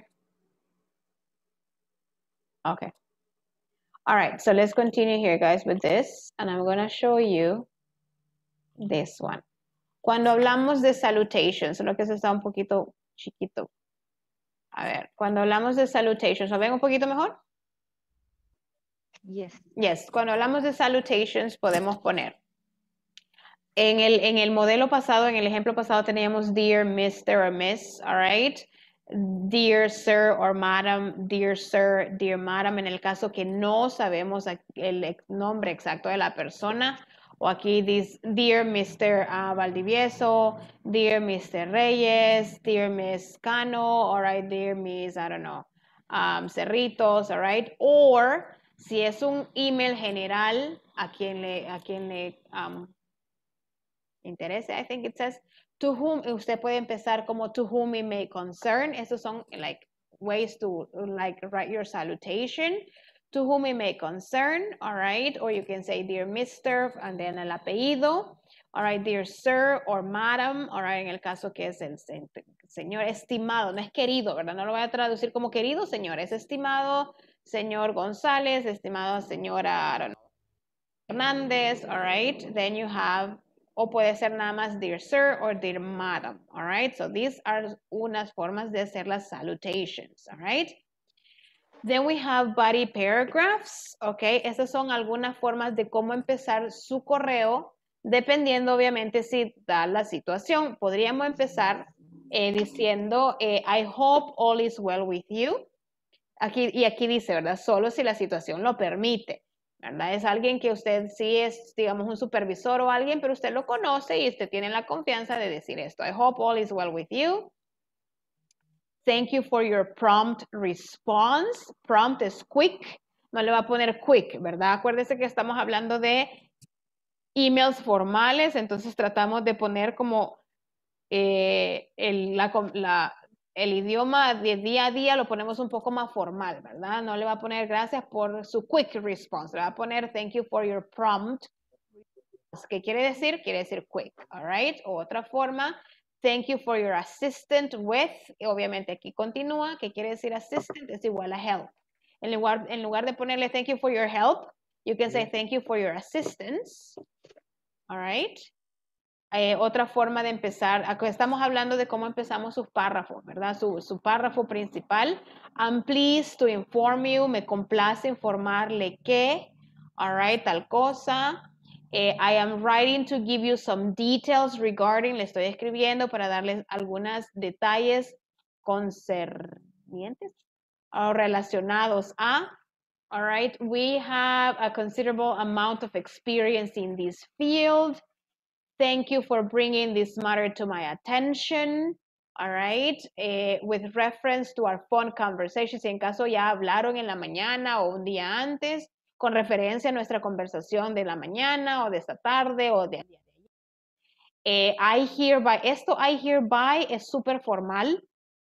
Okay. All right, so let's continue here, guys, with this. And I'm going to show you this one. Cuando hablamos de salutations, lo que eso está un poquito chiquito. A ver, cuando hablamos de salutations, ¿lo ven un poquito mejor? Yes. Yes, cuando hablamos de salutations podemos poner. En el, en el modelo pasado, en el ejemplo pasado teníamos dear mister or miss, all right? Dear sir or madam, dear sir, dear madam, en el caso que no sabemos el nombre exacto de la persona, o aquí dice dear mister Uh, Valdivieso, dear mister Reyes, dear Miss Cano, all right, dear Miss, I don't know, um, Cerritos, all right? Or, si es un email general, a quien le, a quien le um, interese, I think it says, to whom, usted puede empezar como to whom it may concern. Esos son like ways to like write your salutation. To whom it may concern, all right? Or you can say dear mister and then el apellido. All right, dear sir or madam, all right, en el caso que es el señor estimado, no es querido, ¿verdad? No lo voy a traducir como querido señor, es estimado señor González, estimado señora, I don't know, Hernández, all right? Then you have, o puede ser nada más dear sir or dear madam, all right? So these are unas formas de hacer las salutations, all right? Then we have body paragraphs, okay? Estas son algunas formas de cómo empezar su correo, dependiendo obviamente si da la situación. Podríamos empezar eh, diciendo, eh, I hope all is well with you. Aquí, y aquí dice, ¿verdad? Solo si la situación lo permite. ¿Verdad? Es alguien que usted sí es, digamos, un supervisor o alguien, pero usted lo conoce y usted tiene la confianza de decir esto. I hope all is well with you. Thank you for your prompt response. Prompt es quick. No le va a poner quick, ¿verdad? Acuérdese que estamos hablando de emails formales, entonces tratamos de poner como eh, el, la, la el idioma de día a día lo ponemos un poco más formal, ¿verdad? No le va a poner gracias por su quick response, le va a poner thank you for your prompt. ¿Qué quiere decir? Quiere decir quick, all right? O otra forma, thank you for your assistant with, obviamente aquí continúa, ¿qué quiere decir assistant? Es igual a help. En lugar, en lugar de ponerle thank you for your help, you can say thank you for your assistance, all right? Eh, otra forma de empezar, aquí estamos hablando de cómo empezamos sus párrafos, ¿verdad? Su, su párrafo principal. I'm pleased to inform you, me complace informarle que, all right, tal cosa. Eh, I am writing to give you some details regarding, le estoy escribiendo para darles algunos detalles concernientes o relacionados a, all right, we have a considerable amount of experience in this field. Thank you for bringing this matter to my attention, all right, eh, with reference to our phone conversations. Si en caso ya hablaron en la mañana o un día antes, con referencia a nuestra conversación de la mañana o de esta tarde o de ayer. Eh, I hereby, esto I hereby es súper formal.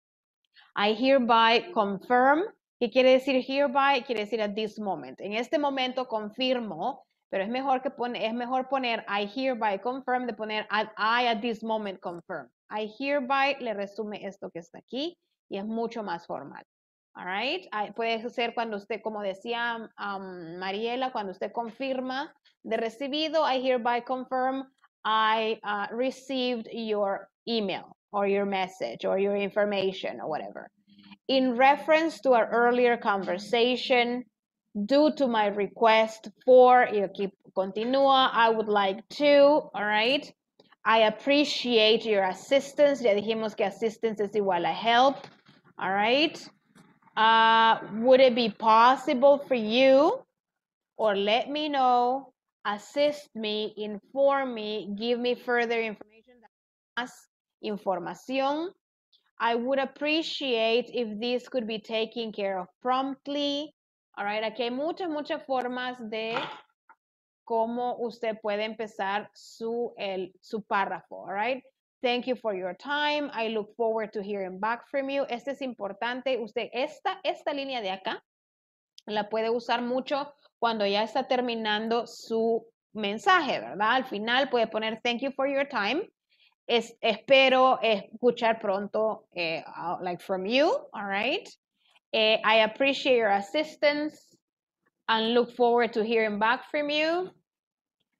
I hereby confirm. ¿Qué quiere decir hereby? Quiere decir at this moment. En este momento confirmo. Pero es mejor, que pone, es mejor poner I hereby confirm de poner I at this moment confirm. I hereby le resume esto que está aquí y es mucho más formal. All right? Puede ser cuando usted, como decía um, Mariela, cuando usted confirma de recibido, I hereby confirm I uh, received your email or your message or your information or whatever. In reference to our earlier conversation, due to my request for, y aquí continúa, I would like to, all right? I appreciate your assistance. Ya dijimos que assistance es igual a help, all right? Uh, would it be possible for you, or let me know, assist me, inform me, give me further information, más información. I would appreciate if this could be taken care of promptly. All right, aquí hay muchas, muchas formas de cómo usted puede empezar su, el, su párrafo. All right, thank you for your time. I look forward to hearing back from you. Este es importante. Usted, esta, esta línea de acá, la puede usar mucho cuando ya está terminando su mensaje, ¿verdad? Al final puede poner thank you for your time. Es, espero escuchar pronto, eh, like from you, all right? Eh, I appreciate your assistance and look forward to hearing back from you.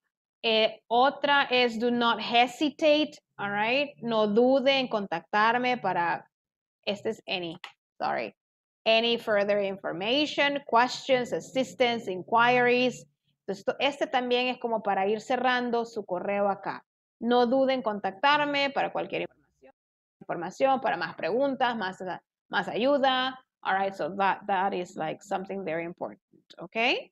Eh, otra es do not hesitate, all right? No dude en contactarme para, este es any, sorry. Any further information, questions, assistance, inquiries. Entonces, este también es como para ir cerrando su correo acá. No duden en contactarme para cualquier información, información para más preguntas, más, más ayuda. All right, so that, that is like something very important, okay?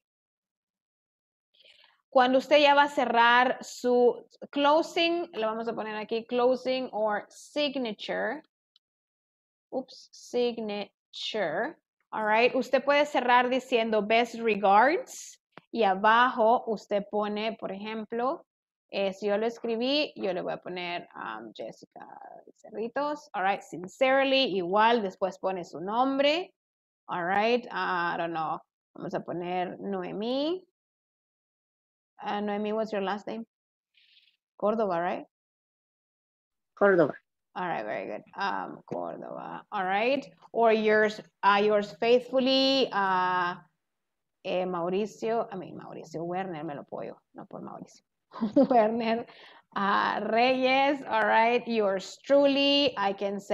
Cuando usted ya va a cerrar su closing, le vamos a poner aquí closing or signature. Oops, signature. All right, usted puede cerrar diciendo best regards y abajo usted pone, por ejemplo, eh, si yo lo escribí, yo le voy a poner um, Jessica Cerritos. All right, sincerely, igual, después pone su nombre. All right, uh, I don't know, vamos a poner Noemí. Uh, Noemi, what's your last name? Córdoba, right? Córdoba. All right, very good. Um, Córdoba. All right. Or yours, uh, yours faithfully, uh, eh, Mauricio, I mean, Mauricio Werner, me lo pollo, no por Mauricio. Werner uh, Reyes, all right. Yours truly, I can say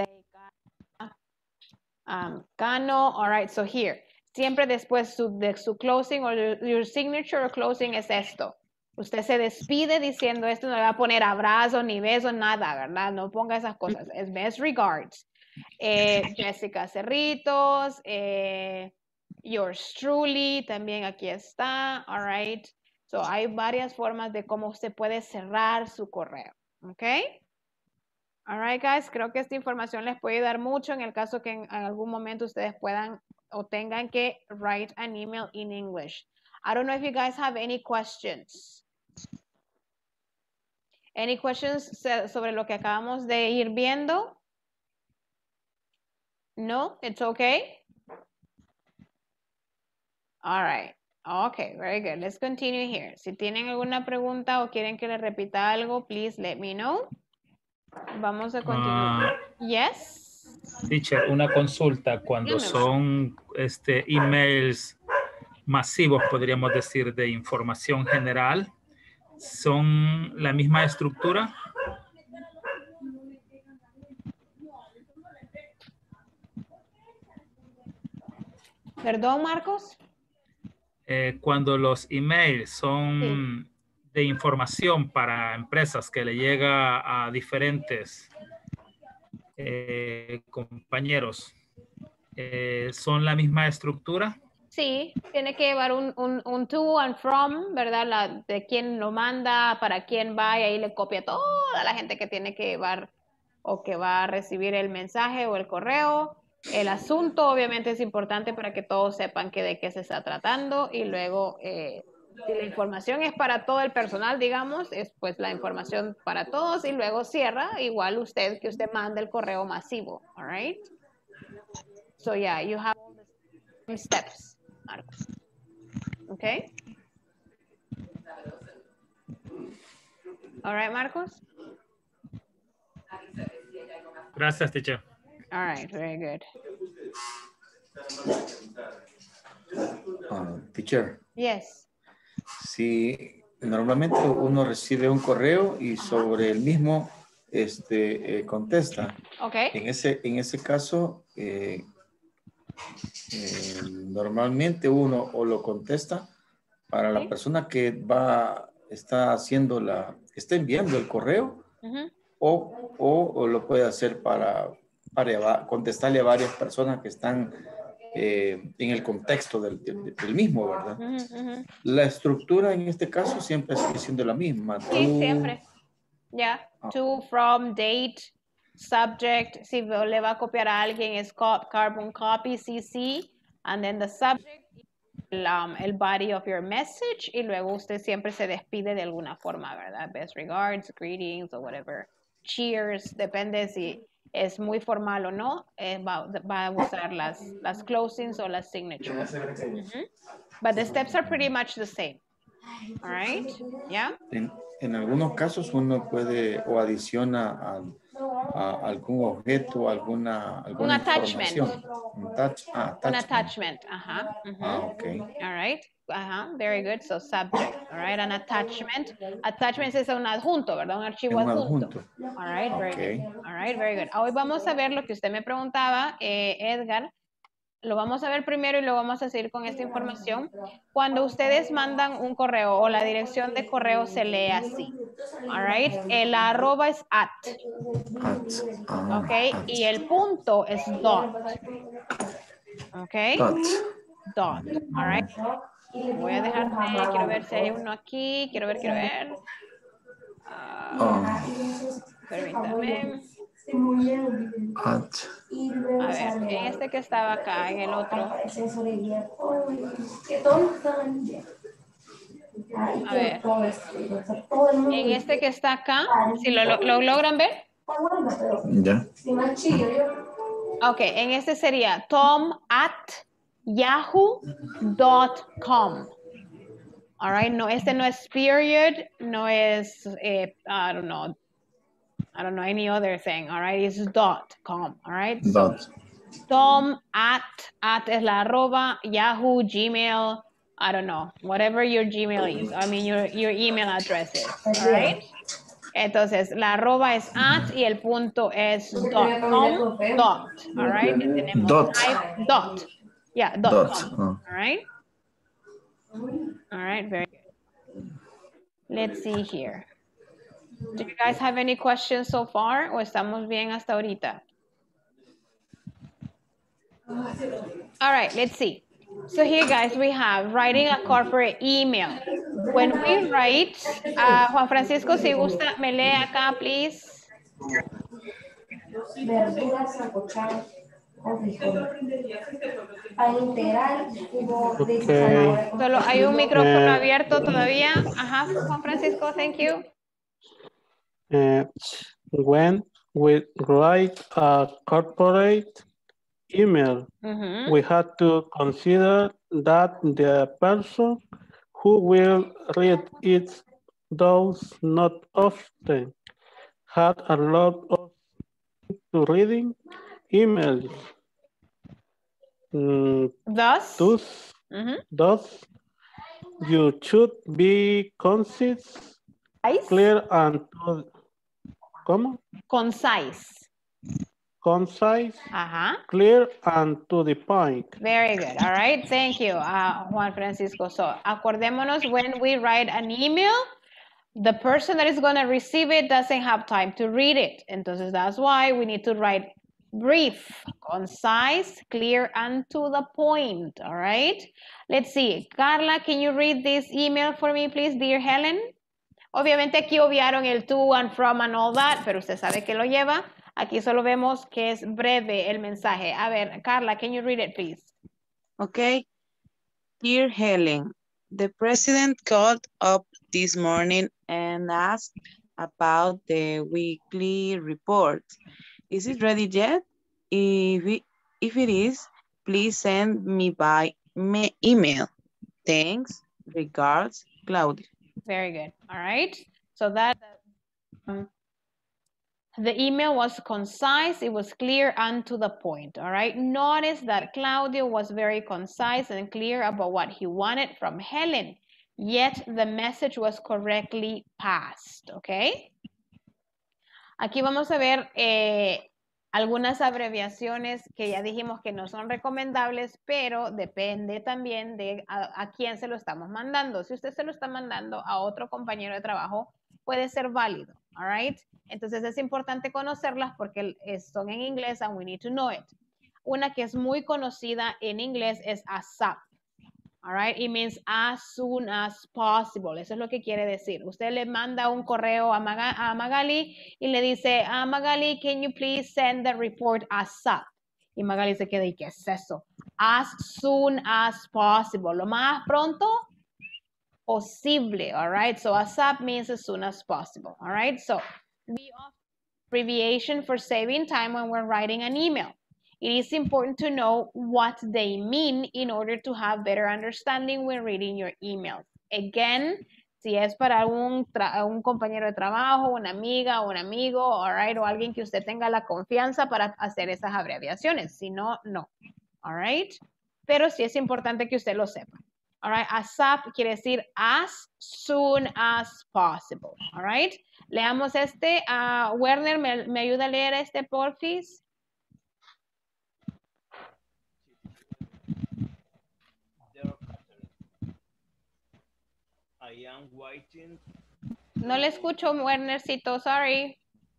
um, Cano, all right. So here, siempre después su, de su closing or your signature or closing es esto. Usted se despide diciendo esto, no le va a poner abrazo, ni beso, nada, ¿verdad? No ponga esas cosas. Es best regards. Eh, Jessica Cerritos, eh, yours truly, también aquí está, all right. So hay varias formas de cómo usted puede cerrar su correo, ¿ok? All right, guys, creo que esta información les puede dar mucho en el caso que en, en algún momento ustedes puedan o tengan que write an email in English. I don't know if you guys have any questions. Any questions sobre lo que acabamos de ir viendo? No, it's okay. All right. Okay, very good. Let's continue here. Si tienen alguna pregunta o quieren que les repita algo, please let me know. Vamos a continuar. Uh, yes. Teacher, una consulta cuando son este, emails masivos, podríamos decir, de información general. ¿Son la misma estructura? Perdón, Marcos. Eh, cuando los emails son sí. de información para empresas que le llega a diferentes eh, compañeros, eh, ¿son la misma estructura? Sí, tiene que llevar un, un, un to and from, ¿verdad? La, de quién lo manda, para quién va, y ahí le copia toda la gente que tiene que llevar o que va a recibir el mensaje o el correo. El asunto obviamente es importante para que todos sepan que de qué se está tratando y luego eh, si la información es para todo el personal, digamos, es pues la información para todos y luego cierra igual usted que usted manda el correo masivo, all right? So yeah, you have all the same steps. Marcos. Okay. All right, Marcos. Gracias, teacher. All right, very good. Uh, teacher. Yes. Si normalmente uno recibe un correo y sobre el mismo este, eh, contesta. Okay. En ese, en ese caso, eh, Eh, normalmente uno o lo contesta para la persona que va, está haciendo la, está enviando el correo uh-huh. o, o, o lo puede hacer para, para contestarle a varias personas que están eh, en el contexto del, del, del mismo, ¿verdad? Uh-huh, uh-huh. La estructura en este caso siempre sigue siendo la misma. Sí, Tú... siempre. Ya, yeah. oh. To, from, date. Subject, si le va a copiar a alguien es carbon copy, C C, and then the subject, el, um, el body of your message, y luego usted siempre se despide de alguna forma, ¿verdad? Best regards, greetings, or whatever. Cheers, depende si es muy formal o no, eh, va, va a usar las, las closings o las signatures. Mm-hmm. But the steps are pretty much the same. All right? Yeah? En, en algunos casos uno puede o adiciona a a algún objeto, alguna, alguna un attachment. Un, touch, ah, attachment. Un attachment, ajá. Uh-huh. Ah, ok. All right. Ajá, very good. So subject, all right, an attachment. Attachment es un adjunto, ¿verdad? Un archivo Un adjunto. adjunto. All right, very Okay. good. All right, very good. Hoy vamos a ver lo que usted me preguntaba, eh, Edgar. Lo vamos a ver primero y luego vamos a seguir con esta información. Cuando ustedes mandan un correo o la dirección de correo se lee así. All right. El arroba es at. At. Ah, Ok. at. Y el punto es dot. Ok. Dot. Dot. All right. Voy a dejar, quiero ver si hay uno aquí. Quiero ver, quiero ver. Uh, Oh. Permítame. At. A ver, en este que estaba acá, en el otro. A ver. En este que está acá, si lo, lo, lo logran ver. Ya. Ok, en este sería tom at yahoo dot com. All right, no, este no es period, no es, eh, I don't know, I don't know any other thing, all right, it's dot com, all right? Dot. So, tom at, at es la arroba, Yahoo, Gmail, I don't know, whatever your Gmail is, I mean your, your email address is, all right? Entonces, la arroba es at y el punto es dot com, dot, all right? Tenemos Dot. type, dot, yeah, dot, Dot. com, Oh. all right? All right, very good. Let's see here. Do you guys have any questions so far? ¿O estamos bien hasta ahorita? All right, let's see. So here, guys, we have writing a corporate email. When we write, uh, Juan Francisco, si gusta, me lee acá, please. Okay. Solo hay un micrófono Eh, abierto todavía. Ajá, Juan Francisco, thank you. Uh, when we write a corporate email, Mhm. we have to consider that the person who will read it does not often have a lot of to reading emails. Mm, Thus, thus, Mhm. thus, you should be concise, clear, and to, ¿cómo? Concise. Concise, Ajá. clear, and to the point. Very good. All right. Thank you, uh, Juan Francisco. So, acordémonos, when we write an email, the person that is going to receive it doesn't have time to read it. Entonces, that's why we need to write brief, concise, clear, and to the point. All right. Let's see. Carla, can you read this email for me, please, dear Helen? Obviamente aquí obviaron el to and from and all that, pero usted sabe que lo lleva. Aquí solo vemos que es breve el mensaje. A ver, Carla, can you read it, please? Okay. Dear Helen, the president called up this morning and asked about the weekly report. Is it ready yet? If it, if it is, please send me by me email. Thanks. Regards, Claudia. Very good. All right. So that um, the email was concise, it was clear and to the point. All right. Notice that Claudio was very concise and clear about what he wanted from Helen, yet the message was correctly passed. Okay. Aquí vamos a ver eh, algunas abreviaciones que ya dijimos que no son recomendables, pero depende también de a, a quién se lo estamos mandando. Si usted se lo está mandando a otro compañero de trabajo, puede ser válido, all right? Entonces es importante conocerlas porque son en inglés and we need to know it. Una que es muy conocida en inglés es ASAP, all right? It means as soon as possible. Eso es lo que quiere decir. Usted le manda un correo a, Maga, a Magali y le dice, ah, Magali, can you please send the report ASAP? Y Magali se queda, ¿y qué es eso? As soon as possible. Lo más pronto posible, all right? So ASAP means as soon as possible, all right? So we offer abbreviation for saving time when we're writing an email. It is important to know what they mean in order to have better understanding when reading your emails. Again, si es para un, un compañero de trabajo, una amiga, un amigo, all right, o alguien que usted tenga la confianza para hacer esas abreviaciones. Si no, no. All right. Pero sí es importante que usted lo sepa. All right, ASAP quiere decir as soon as possible. All right, leamos este. Uh, Werner, ¿me, ¿me ayuda a leer este, porfis? I am waiting. No le escucho, Wernercito, sorry.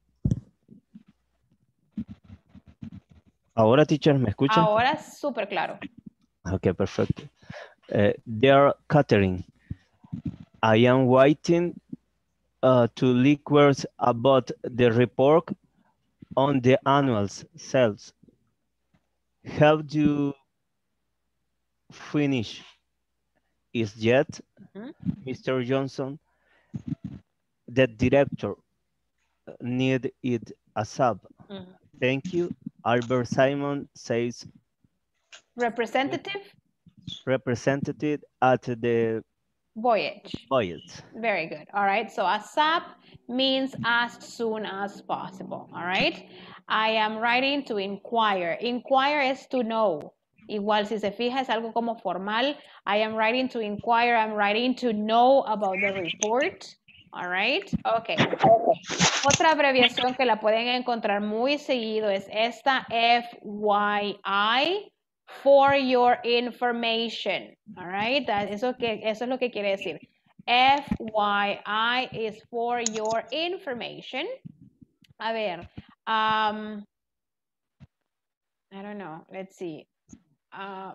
Ahora, teacher, ¿me escuchan? Ahora súper claro. Ok, perfecto. Uh, dear Catherine, I am waiting uh, to leak words about the report on the annual sales. Have you finished it yet, Mm-hmm. Mister Johnson? The director need it ASAP. Mm-hmm. Thank you. Albert Simon says Representative? representative at the Voyage. Voyage. Very good. All right. So ASAP means as soon as possible. All right. I am writing to inquire. Inquire is to know. Igual si se fija es algo como formal. I am writing to inquire. I'm writing to know about the report. All right. Okay. Otra abreviación que la pueden encontrar muy seguido es esta F Y I. For your information, all right? That, eso, que, eso es lo que quiere decir. F Y I is for your information. A ver, um, I don't know, let's see. Uh,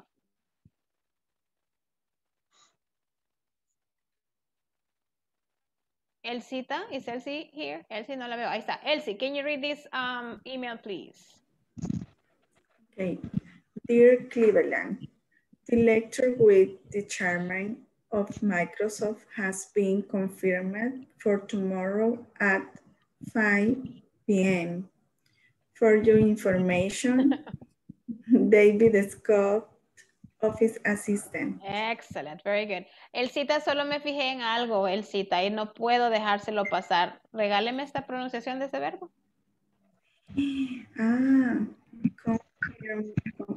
Elsita, is Elsie here? Elsie, no la veo, ahí está. Elsie, can you read this um, email, please? Okay. Dear Cleveland, the lecture with the chairman of Microsoft has been confirmed for tomorrow at five P M For your information, David Scott, Office Assistant. Excellent, very good. Elcita, solo me fijé en algo, Elcita, y no puedo dejárselo pasar. Regáleme esta pronunciación de ese verbo. Ah, confirm,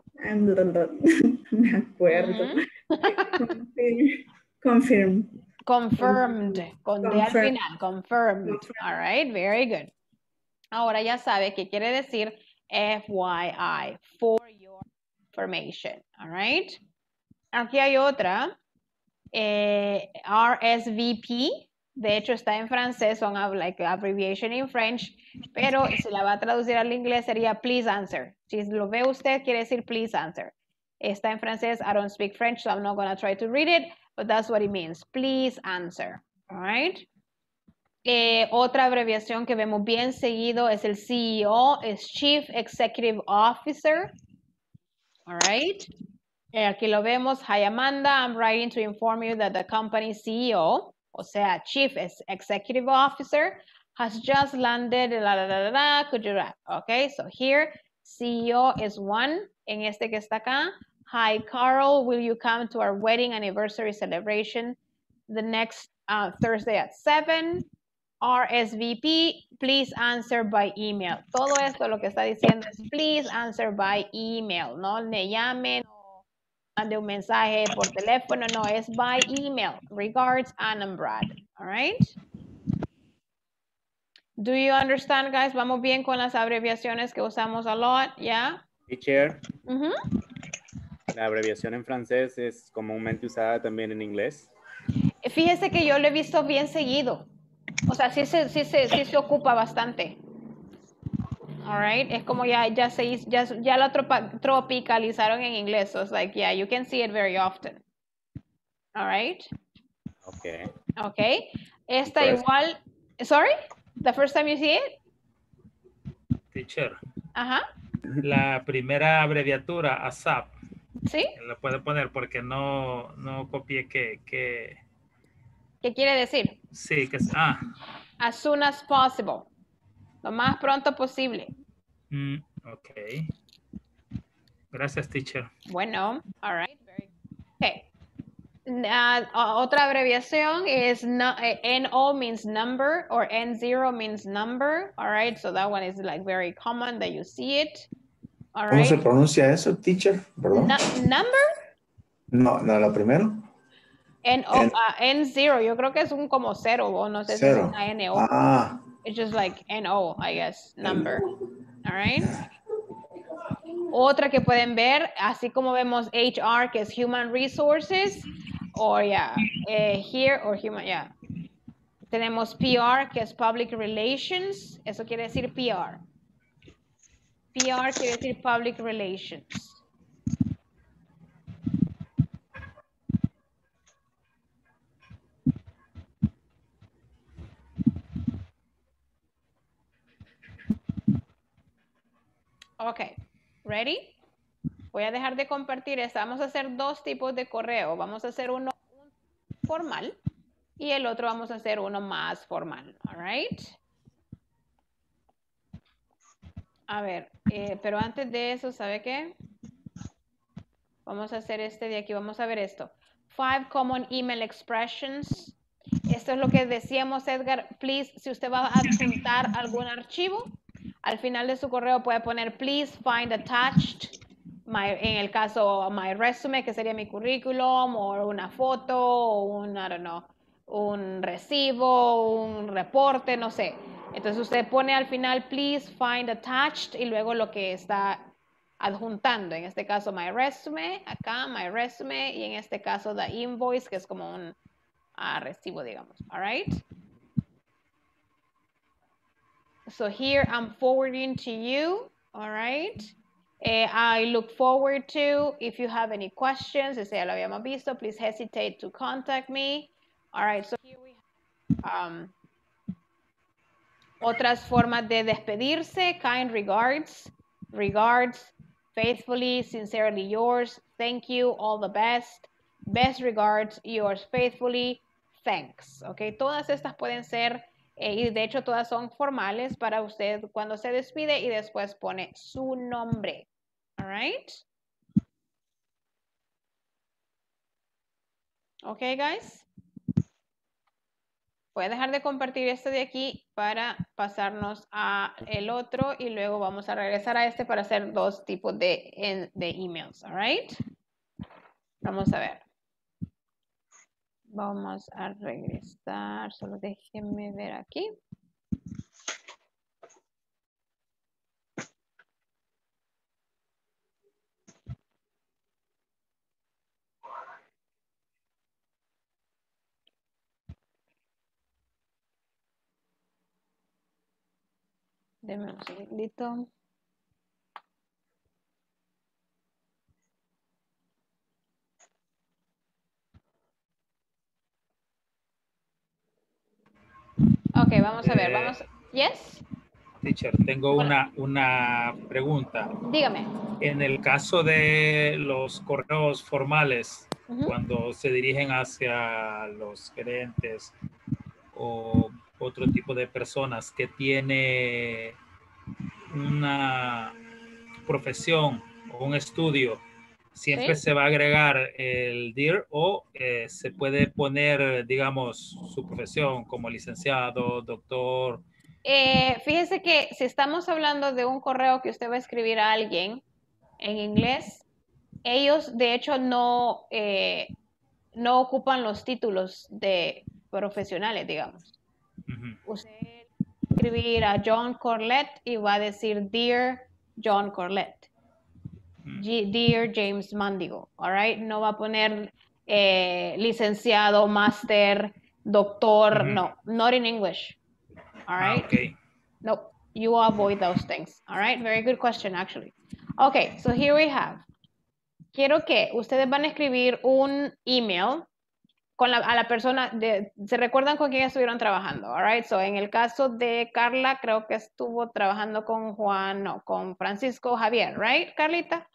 me acuerdo. Mm-hmm. Confirm. Confirmed, con D al Confirm. final, confirmed. Confirm. All right, very good. Ahora ya sabe que quiere decir F Y I, for your information. All right. Aquí hay otra, eh, R S V P. De hecho, está en francés, son like abbreviation in French, pero si la va a traducir al inglés sería please answer. Si lo ve usted, quiere decir please answer. Está en francés, I don't speak French, so I'm not going to try to read it, but that's what it means, please answer. All right. Eh, otra abreviación que vemos bien seguido es el C E O, es Chief Executive Officer. All right. Eh, aquí lo vemos, hi Amanda, I'm writing to inform you that the company's C E O, o sea, Chief Executive Officer, has just landed, la, la, la, la, la, could you wrap? Okay, so here, C E O is one, en este que está acá. Hi Carl, will you come to our wedding anniversary celebration the next uh, Thursday at seven? R S V P, please answer by email. Todo esto lo que está diciendo es please answer by email. No le llamen o mande un mensaje por teléfono. No, es by email. Regards, Ann and Brad. All right? Do you understand, guys? Vamos bien con las abreviaciones que usamos a lot, ¿ya? Teacher, Uh-huh. la abreviación en francés es comúnmente usada también en inglés. Fíjese que yo lo he visto bien seguido. O sea, sí se, sí se, sí se ocupa bastante. All right. Es como ya, ya, se, hizo- ya, ya lo tropa- tropicalizaron en inglés. So it's like, yeah, you can see it very often. All right. Okay. Okay. Esta First. igual. Sorry? The first time you see it? Teacher, Ajá. la primera abreviatura, ASAP, ¿Sí? la puede poner porque no, no copié que, que, ¿Qué quiere decir? sí, que es, ah, As soon as possible. Lo más pronto posible. mm, ok. Gracias, teacher. Bueno, all right. Very okay. Uh, otra abreviación es no, eh, N O means number or N zero means number. All right, so that one is like very common that you see it. All ¿Cómo se right. pronuncia eso, teacher? Perdón. Nu- number? No, no, lo primero. N O, uh, N zero, yo creo que es un como cero, o no sé si es Cero. una N O. Ah. It's just like N O, I guess, number. All right. Otra que pueden ver, así como vemos H R, que es Human Resources, o ya, yeah, eh, here, or Human, ya. Yeah. Tenemos P R, que es Public Relations, eso quiere decir P R. P R quiere decir Public Relations. Ok, ready? Voy a dejar de compartir esta. Vamos a hacer dos tipos de correo. Vamos a hacer uno formal y el otro vamos a hacer uno más formal. All right. A ver, eh, pero antes de eso, ¿sabe qué? Vamos a hacer este de aquí. Vamos a ver esto. Five common email expressions. Esto es lo que decíamos, Edgar. Please, si usted va a adjuntar algún archivo, al final de su correo puede poner please find attached, my, en el caso my resume, que sería mi currículum, o una foto, o un, I don't know, un recibo, un reporte, no sé. Entonces usted pone al final please find attached y luego lo que está adjuntando. En este caso my resume, acá my resume, y en este caso the invoice, que es como un uh, recibo, digamos. All right. So here I'm forwarding to you, all right? Uh, I look forward to, if you have any questions, ese ya lo habíamos visto, please hesitate to contact me. All right, so here we have um, otras formas de despedirse, kind regards, regards, faithfully, sincerely yours, thank you, all the best, best regards, yours faithfully, thanks, okay? Todas estas pueden ser Eh, y de hecho todas son formales para usted cuando se despide y después pone su nombre. All right. Okay, guys. Voy a dejar de compartir este de aquí para pasarnos a el otro y luego vamos a regresar a este para hacer dos tipos de, de emails. All right. Vamos a ver. Vamos a regresar. Solo déjenme ver aquí. Deme un segundito. Ok, vamos a ver, vamos. Yes. Teacher, tengo una, una pregunta. Dígame. En el caso de los correos formales, uh-huh. cuando se dirigen hacia los gerentes o otro tipo de personas que tiene una profesión o un estudio, siempre ¿sí? se va a agregar el dear o eh, se puede poner, digamos, su profesión como licenciado, doctor. Eh, fíjese que si estamos hablando de un correo que usted va a escribir a alguien en inglés, ellos de hecho no, eh, no ocupan los títulos de profesionales, digamos. Uh-huh. Usted va a escribir a John Corlett y va a decir Dear John Corlett. Uh-huh. Dear James Mandigo, all right? No va a poner eh, licenciado, máster, doctor, uh-huh. no, not in English. All right. Ah, okay. No, you avoid those things. All right. Very good question, actually. Okay, so here we have. Quiero que ustedes van a escribir un email con la, a la persona, de, ¿se recuerdan con quién estuvieron trabajando? All right. So en el caso de Carla, creo que estuvo trabajando con Juan, no, con Francisco Javier, right, Carlita?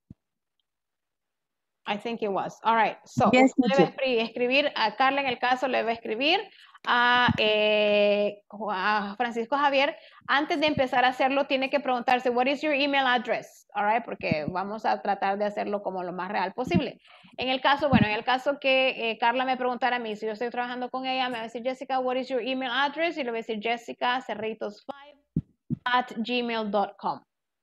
I think it was. All right. So, yes, usted debe escribir a Carla en el caso, le va a escribir a, eh, a Francisco Javier. Antes de empezar a hacerlo, tiene que preguntarse, what is your email address? All right, porque vamos a tratar de hacerlo como lo más real posible. En el caso, bueno, en el caso que eh, Carla me preguntara a mí, si yo estoy trabajando con ella, me va a decir, Jessica, what is your email address? Y le voy a decir, Jessica Cerritos five at gmail dot com.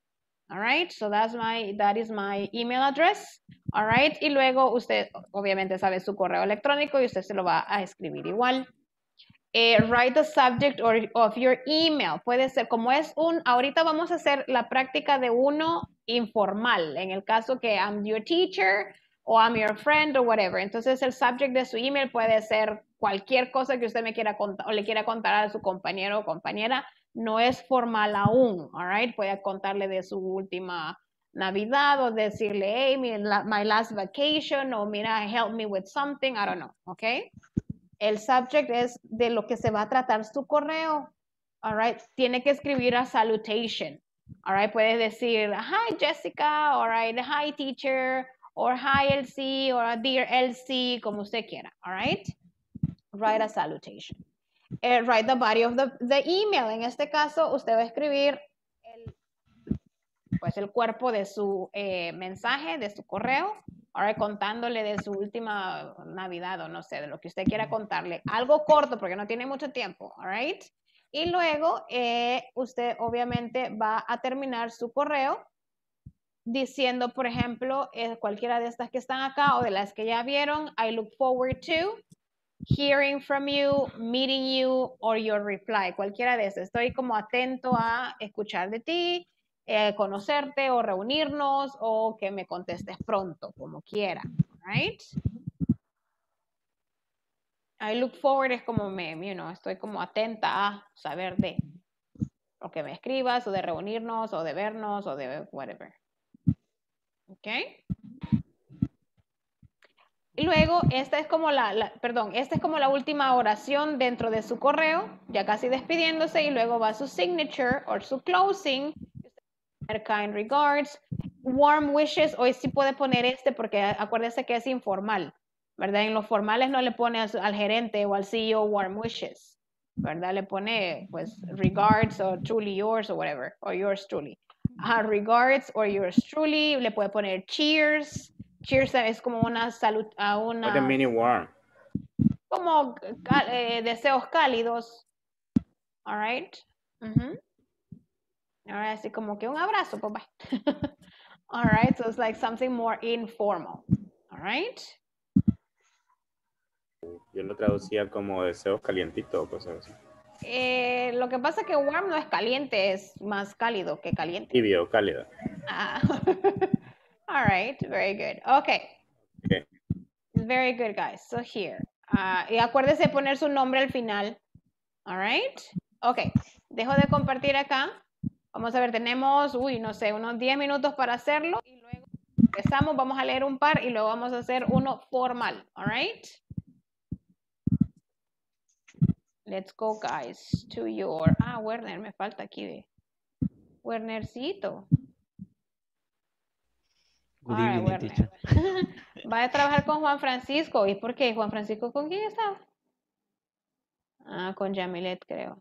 All right, so that's my, that is my email address. All right, y luego usted obviamente sabe su correo electrónico y usted se lo va a escribir igual. Eh, write the subject or, of your email. Puede ser, como es un, ahorita vamos a hacer la práctica de uno informal, en el caso que I'm your teacher o I'm your friend o whatever. Entonces el subject de su email puede ser cualquier cosa que usted me quiera contar o le quiera contar a su compañero o compañera. No es formal aún, all right? Puede contarle de su última Navidad o decirle, hey, my, my last vacation o mira, help me with something, I don't know, okay? El subject es de lo que se va a tratar su correo. All right. Tiene que escribir a salutation. All right. Puede decir, hi Jessica, all right, hi teacher, or hi Elsie, or dear Elsie, como usted quiera. All right. Write a salutation. Uh, write the body of the, the email. En este caso, usted va a escribir el, pues el cuerpo de su eh, mensaje, de su correo. Ahora contándole de su última Navidad o no sé, de lo que usted quiera contarle. Algo corto porque no tiene mucho tiempo, all right? Y luego eh, usted obviamente va a terminar su correo diciendo, por ejemplo, eh, cualquiera de estas que están acá o de las que ya vieron, I look forward to hearing from you, meeting you, or your reply. Cualquiera de esas. Estoy como atento a escuchar de ti, eh, conocerte o reunirnos o que me contestes pronto, como quiera. Right? I look forward es como me, you know, estoy como atenta a saber de o que me escribas o de reunirnos o de vernos o de whatever. ¿Ok? Y luego, esta es como la, la, perdón, esta es como la última oración dentro de su correo, ya casi despidiéndose, y luego va su signature o su closing, kind regards, warm wishes, hoy sí puede poner este porque acuérdese que es informal, ¿verdad? En los formales no le pone al, al gerente o al C E O warm wishes, ¿verdad? Le pone, pues, regards o truly yours o whatever, o yours truly. Uh, regards or yours truly, le puede poner cheers. Cheers es como una salud, a una... What a mini warm. Como eh, deseos cálidos. All right. Uh-huh. Ahora así como que un abrazo, papá. All right, so it's like something more informal. All right. Yo lo traducía como deseos calientitos o cosas así. Eh, lo que pasa es que warm no es caliente, es más cálido que caliente. Tibio, cálido. Ah. All right, very good. Okay. Okay. Very good, guys. So here. Uh, y acuérdese poner su nombre al final. All right. Okay. Dejo de compartir acá. Vamos a ver, tenemos, uy, no sé, unos diez minutos para hacerlo. Y luego empezamos, vamos a leer un par y luego vamos a hacer uno formal. All right. Let's go, guys, to your... Ah, Werner, me falta aquí de... Wernercito. Good All right, evening, Werner. teacher. Va a trabajar con Juan Francisco. ¿Y por qué? ¿Juan Francisco con quién estaba? Ah, con Yamilet, creo.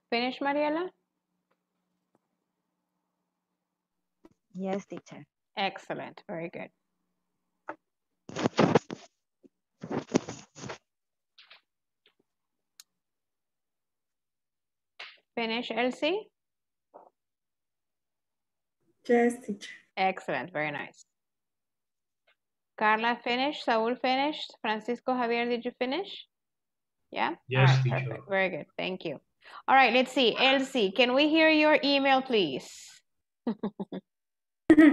Finish, Mariela? Yes, teacher. Excellent. Very good. Finish, Elsie? Yes, teacher. Excellent. Very nice. Carla finished. Saul finished. Francisco Javier, did you finish? Yeah? Yes, All right, teacher. perfect. Very good. Thank you. All right, let's see. Elsie, can we hear your email, please? uh,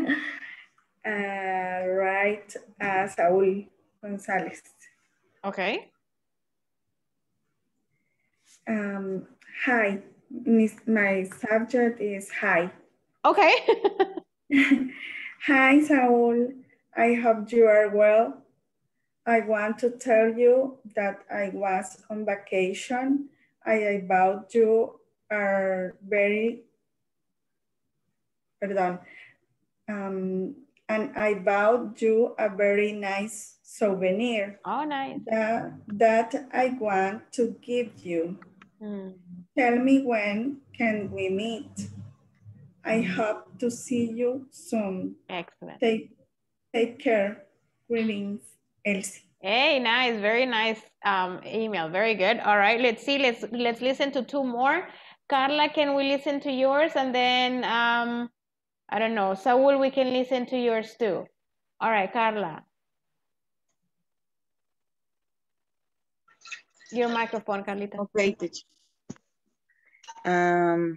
right, uh, Saúl González. Okay. Um, hi, Miss, my subject is hi. Okay. Hi, Saul. I hope you are well. I want to tell you that I was on vacation. I bought you a very, pardon, um, and I bought you a very nice souvenir. Oh, nice. That, that I want to give you. Hmm. Tell me when can we meet? I hope to see you soon. Excellent. Take, take care. Greetings, Elsie. Hey, nice. Very nice um, email. Very good. All right, let's see. Let's let's listen to two more. Carla, can we listen to yours? And then, um, I don't know, Saul, we can listen to yours too. All right, Carla. Your microphone, Carlita. Okay, teacher. Um,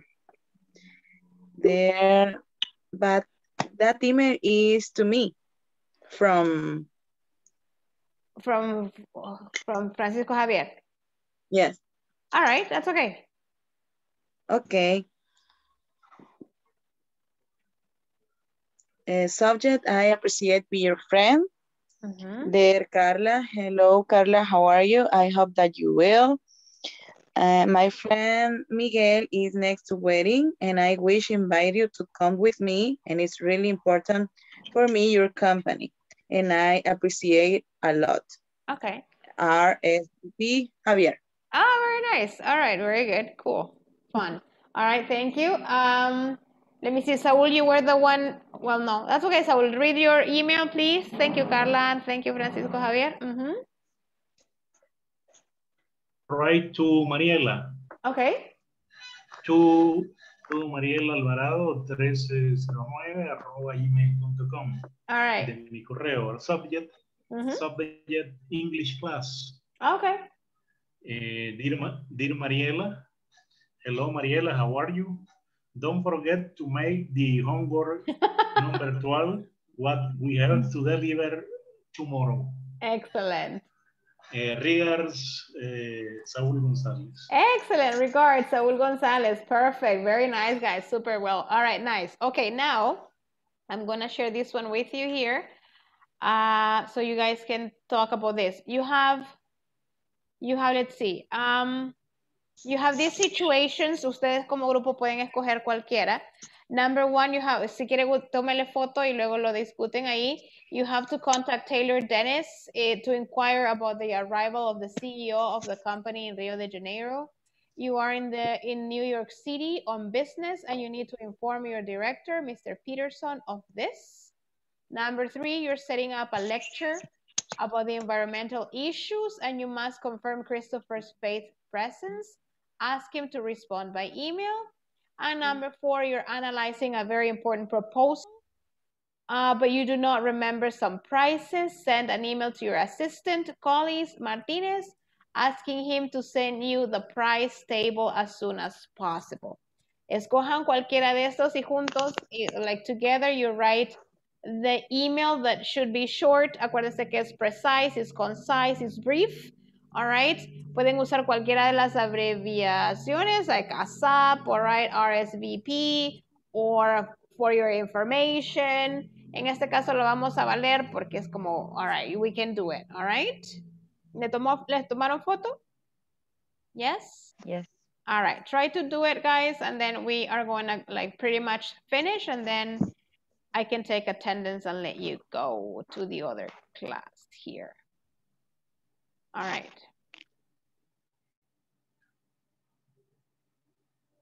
there, but that email is to me from From from Francisco Javier. yes. All right, that's okay. Okay. Uh, subject, I appreciate being your friend. Mm-hmm. Dear Carla, hello Carla, how are you? I hope that you will. Uh, my friend Miguel is next to wedding and I wish invite you to come with me and it's really important for me, your company. And I appreciate a lot. Okay. R S P Javier. Oh, very nice. All right, very good. Cool. Fun. All right, thank you. Um, let me see, Saul, you were the one. Well, no, that's okay, Saul. Read your email, please. Thank you, Carla, and thank you, Francisco Javier. Mm-hmm. Write to Mariela. Okay. To, to Mariela Alvarado trece cero nueve arroba gmail punto com. All right. De mi correo. Subject, Mm-hmm. subject English class. Okay. Eh, dear, Ma dear Mariela, hello Mariela, how are you? Don't forget to make the homework number twelve, what we have to deliver tomorrow. Excellent. Eh, regards, eh, Saúl González. Excellent. Regards, Saul Gonzalez. Perfect. Very nice, guys. Super well. All right, nice. Okay, now I'm going to share this one with you here. Uh, so you guys can talk about this. You have, you have, let's see. Um, you have these situations. Ustedes como grupo pueden escoger cualquiera. Number one, you have, si quiere, tómele foto y luego lo discuten ahí. You have to contact Taylor Dennis eh, to inquire about the arrival of the C E O of the company in Rio de Janeiro. You are in the in New York City on business and you need to inform your director, Mister Peterson, of this. Number three, you're setting up a lecture about the environmental issues and you must confirm Christopher's faith presence. Ask him to respond by email. And number four, you're analyzing a very important proposal, uh, but you do not remember some prices. Send an email to your assistant, Collis Martinez, asking him to send you the price table as soon as possible. Escojan cualquiera de estos y juntos, like together, you write the email that should be short. Acuérdense que es precise, it's concise, it's brief. All right. Pueden usar cualquiera de las abreviaciones like ASAP, all right, R S V P, or for your information. En este caso lo vamos a valer porque es como, all right, we can do it, all right. ¿Le tomó, ¿Les tomaron foto? Yes? Yes. All right, try to do it, guys, and then we are going to like pretty much finish, and then I can take attendance and let you go to the other class here. All right.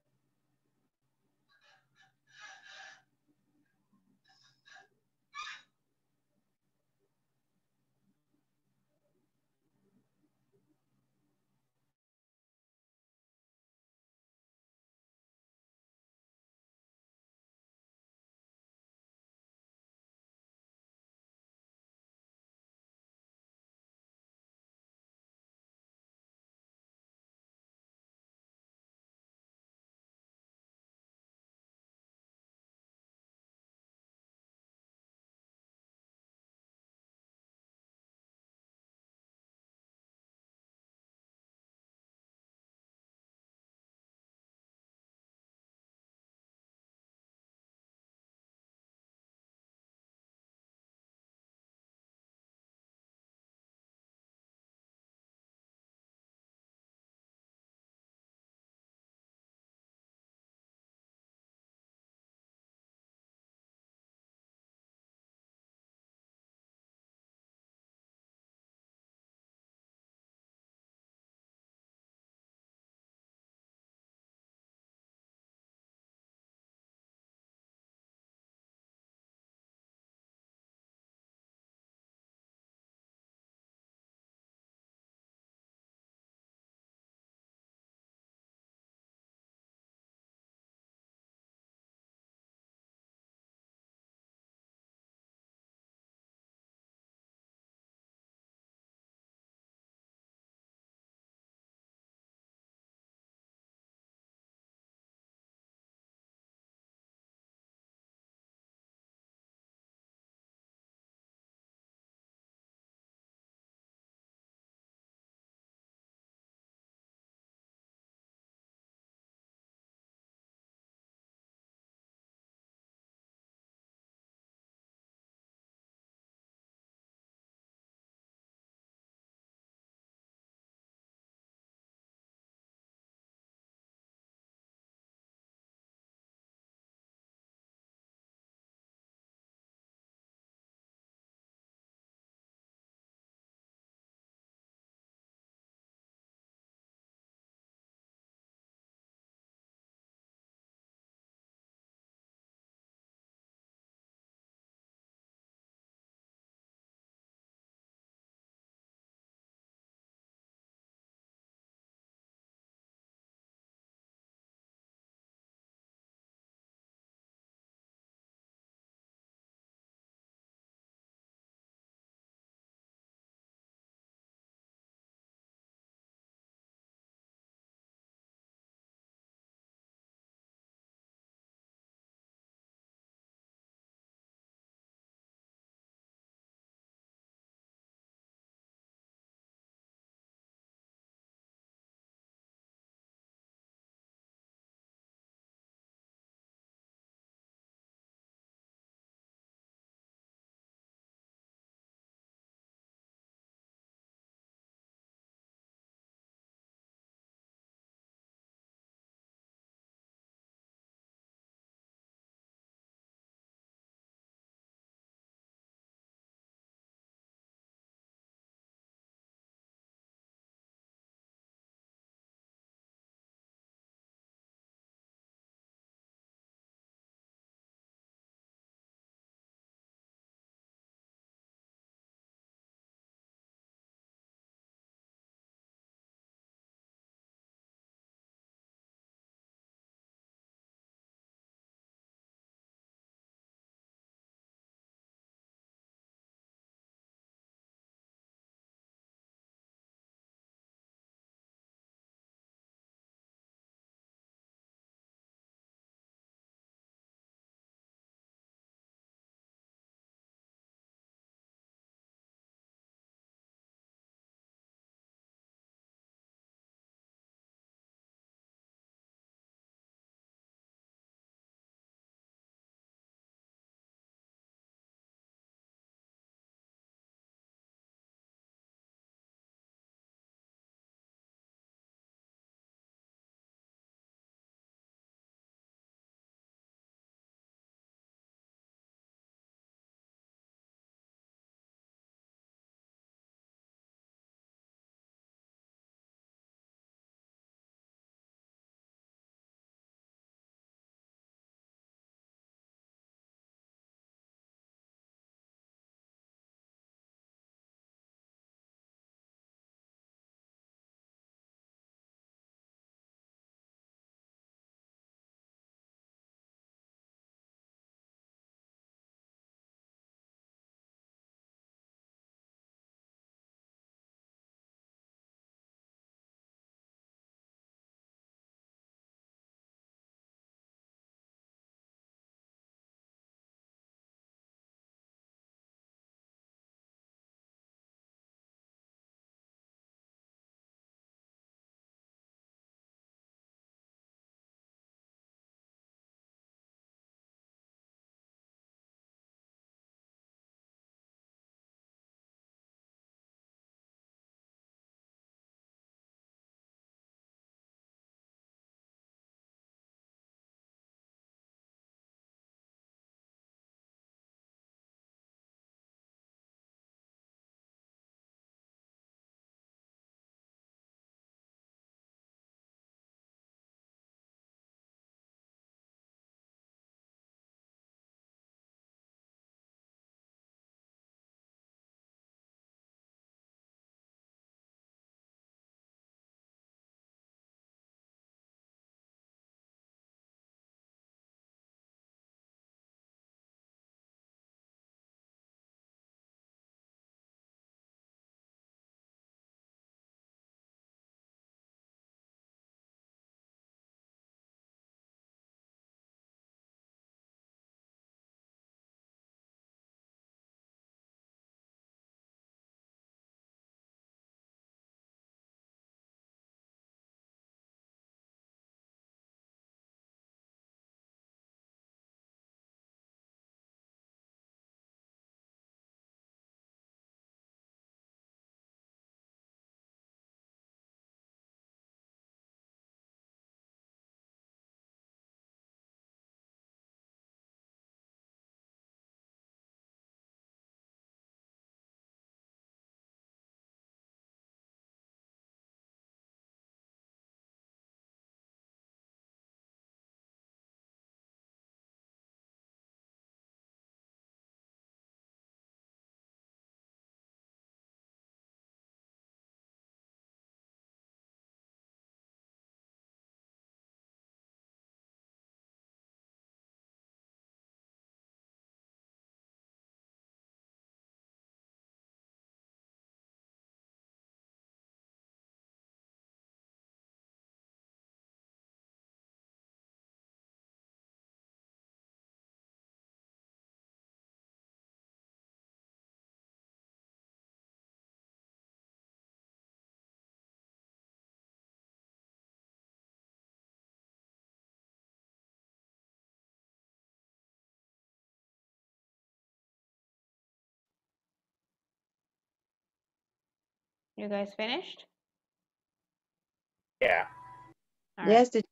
You guys finished? Yeah. All yes. Right.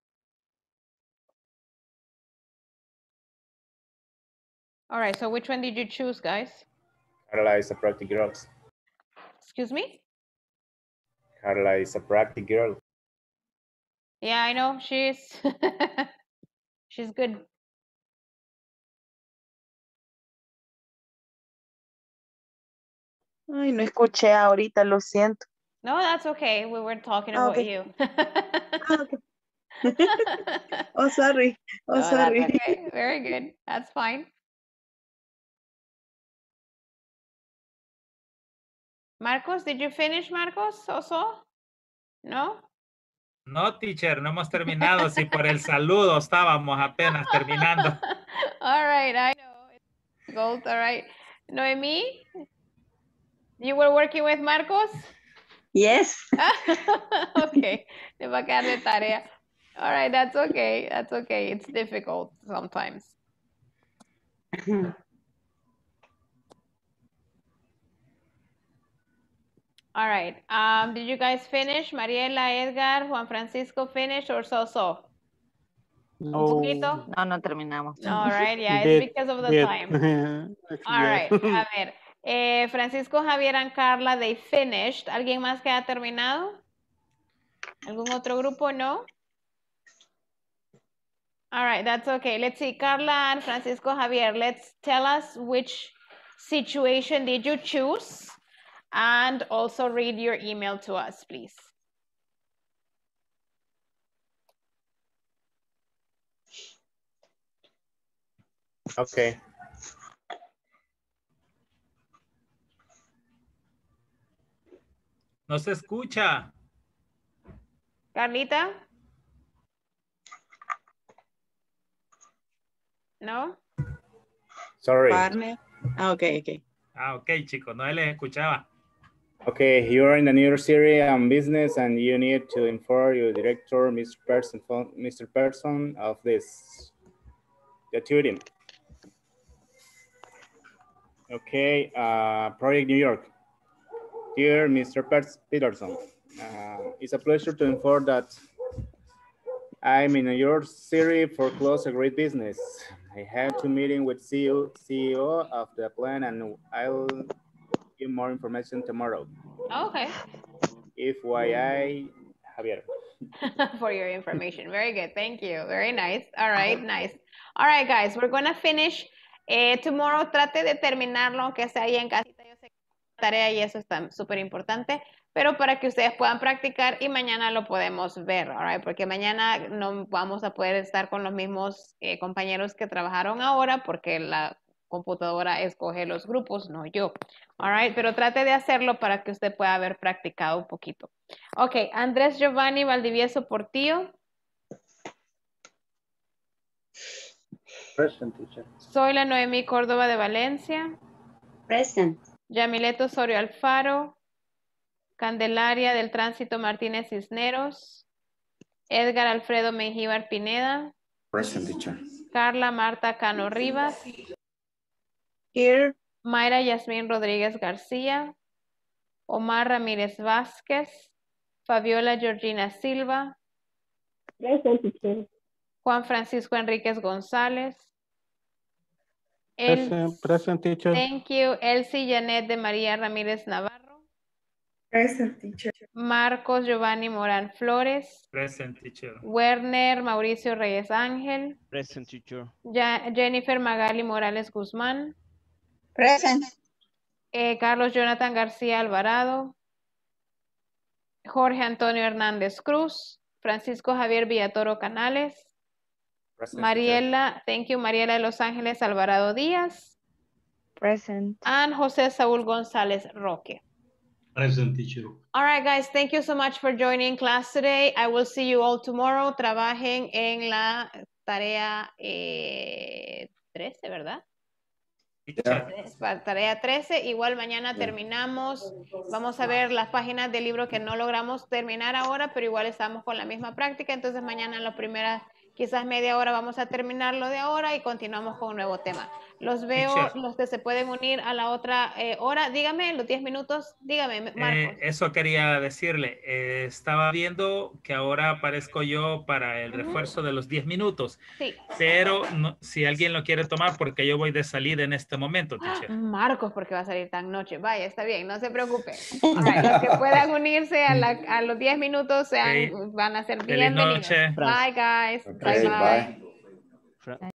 All right, so which one did you choose, guys? Carla is a practical girl. Excuse me? Carla is a practical girl. Yeah, I know. She's she's good. Ay, no escuché ahorita, lo siento. No, that's okay. We were talking Ah, about okay. you. Ah, okay. Oh, sorry. Oh, no, sorry. That's okay. Very good. That's fine. Marcos, did you finish, Marcos, also? No? No, teacher, no hemos terminado. Si por el saludo estábamos apenas terminando. All right, I know. It's gold, all right. Noemi, you were working with Marcos? Yes. Okay, le va a quedar de tarea. All right, that's okay. That's okay. It's difficult sometimes. All right. Um, did you guys finish? Mariela, Edgar, Juan Francisco finish or so-so? No. Un poquito? No, no terminamos. All right, yeah, it's Bit, because of the bit. time. All right, a ver. Eh, Francisco, Javier, and Carla, they finished. ¿Alguien más que ha terminado? ¿Algún otro grupo? No? All right, that's okay. Let's see. Carla and Francisco, Javier, let's tell us which situation did you choose? And also read your email to us, please. Okay. No se escucha. Carlita? No? Sorry. Partner. Ah, okay, okay. Ah, ok, chicos, no les escuchaba. Okay, you're in the new series on business and you need to inform your director, Mister Person, Mister Person of this. The tutoring. Okay, uh, Project New York. Dear Mister Peterson, uh, it's a pleasure to inform that I'm in your series for close a great business. I had two meetings with C E O of the plan and I'll give more information tomorrow. Okay. F Y I, Javier. For your information. Very good. Thank you. Very nice. All right, nice. All right, guys, we're going to finish. Eh, tomorrow, trate de terminarlo, aunque sea ahí en casita. Yo sé que es tarea y eso está súper importante, pero para que ustedes puedan practicar y mañana lo podemos ver, all right? Porque mañana no vamos a poder estar con los mismos eh, compañeros que trabajaron ahora porque la computadora escoge los grupos, no yo. All right, pero trate de hacerlo para que usted pueda haber practicado un poquito. Ok, Andrés Giovanni Valdivieso Portillo. Present, teacher. Soy la Noemí Córdoba de Valencia. Present. Yamileto Osorio Alfaro. Candelaria del Tránsito Martínez Cisneros. Edgar Alfredo Mengíbar Pineda. Present, teacher. Carla Marta Cano Rivas. Here. Mayra Yasmín Rodríguez García. Omar Ramírez Vázquez. Fabiola Georgina Silva. Present, teacher. Juan Francisco Enríquez González. El, Present, present, teacher. Thank you. Elsie Janet de María Ramírez Navarro. Present, teacher. Marcos Giovanni Morán Flores. Present, teacher. Werner Mauricio Reyes Ángel. Present, teacher. Ya, Jennifer Magali Morales Guzmán. Present. Eh, Carlos Jonathan García Alvarado. Jorge Antonio Hernández Cruz. Francisco Javier Villatoro Canales. Present, Mariela, teacher. Thank you, Mariela de Los Ángeles Alvarado Díaz. Present. And José Saúl González Roque. Present, teacher. All right, guys, thank you so much for joining class today. I will see you all tomorrow. Trabajen en la tarea eh, trece, ¿verdad? Yeah. Tarea trece, igual mañana terminamos. Vamos a ver las páginas del libro que no logramos terminar ahora, pero igual estamos con la misma práctica. Entonces mañana en la primera, quizás media hora, vamos a terminar lo de ahora y continuamos con un nuevo tema. Los veo, Teacher. los que se pueden unir a la otra eh, hora. Dígame, los diez minutos, dígame, Marcos. Eh, eso quería decirle. Eh, estaba viendo que ahora aparezco yo para el Ujú. refuerzo de los diez minutos. Sí. Pero no, si alguien lo quiere tomar, porque yo voy de salida en este momento, teacher. Marcos, porque va a salir tan noche. Vaya, está bien, no se preocupe. All right, los que puedan unirse a, la, a los diez minutos sean, Ok. van a ser Feliz bienvenidos. noche. Bye, guys. Ok, bye. bye. bye.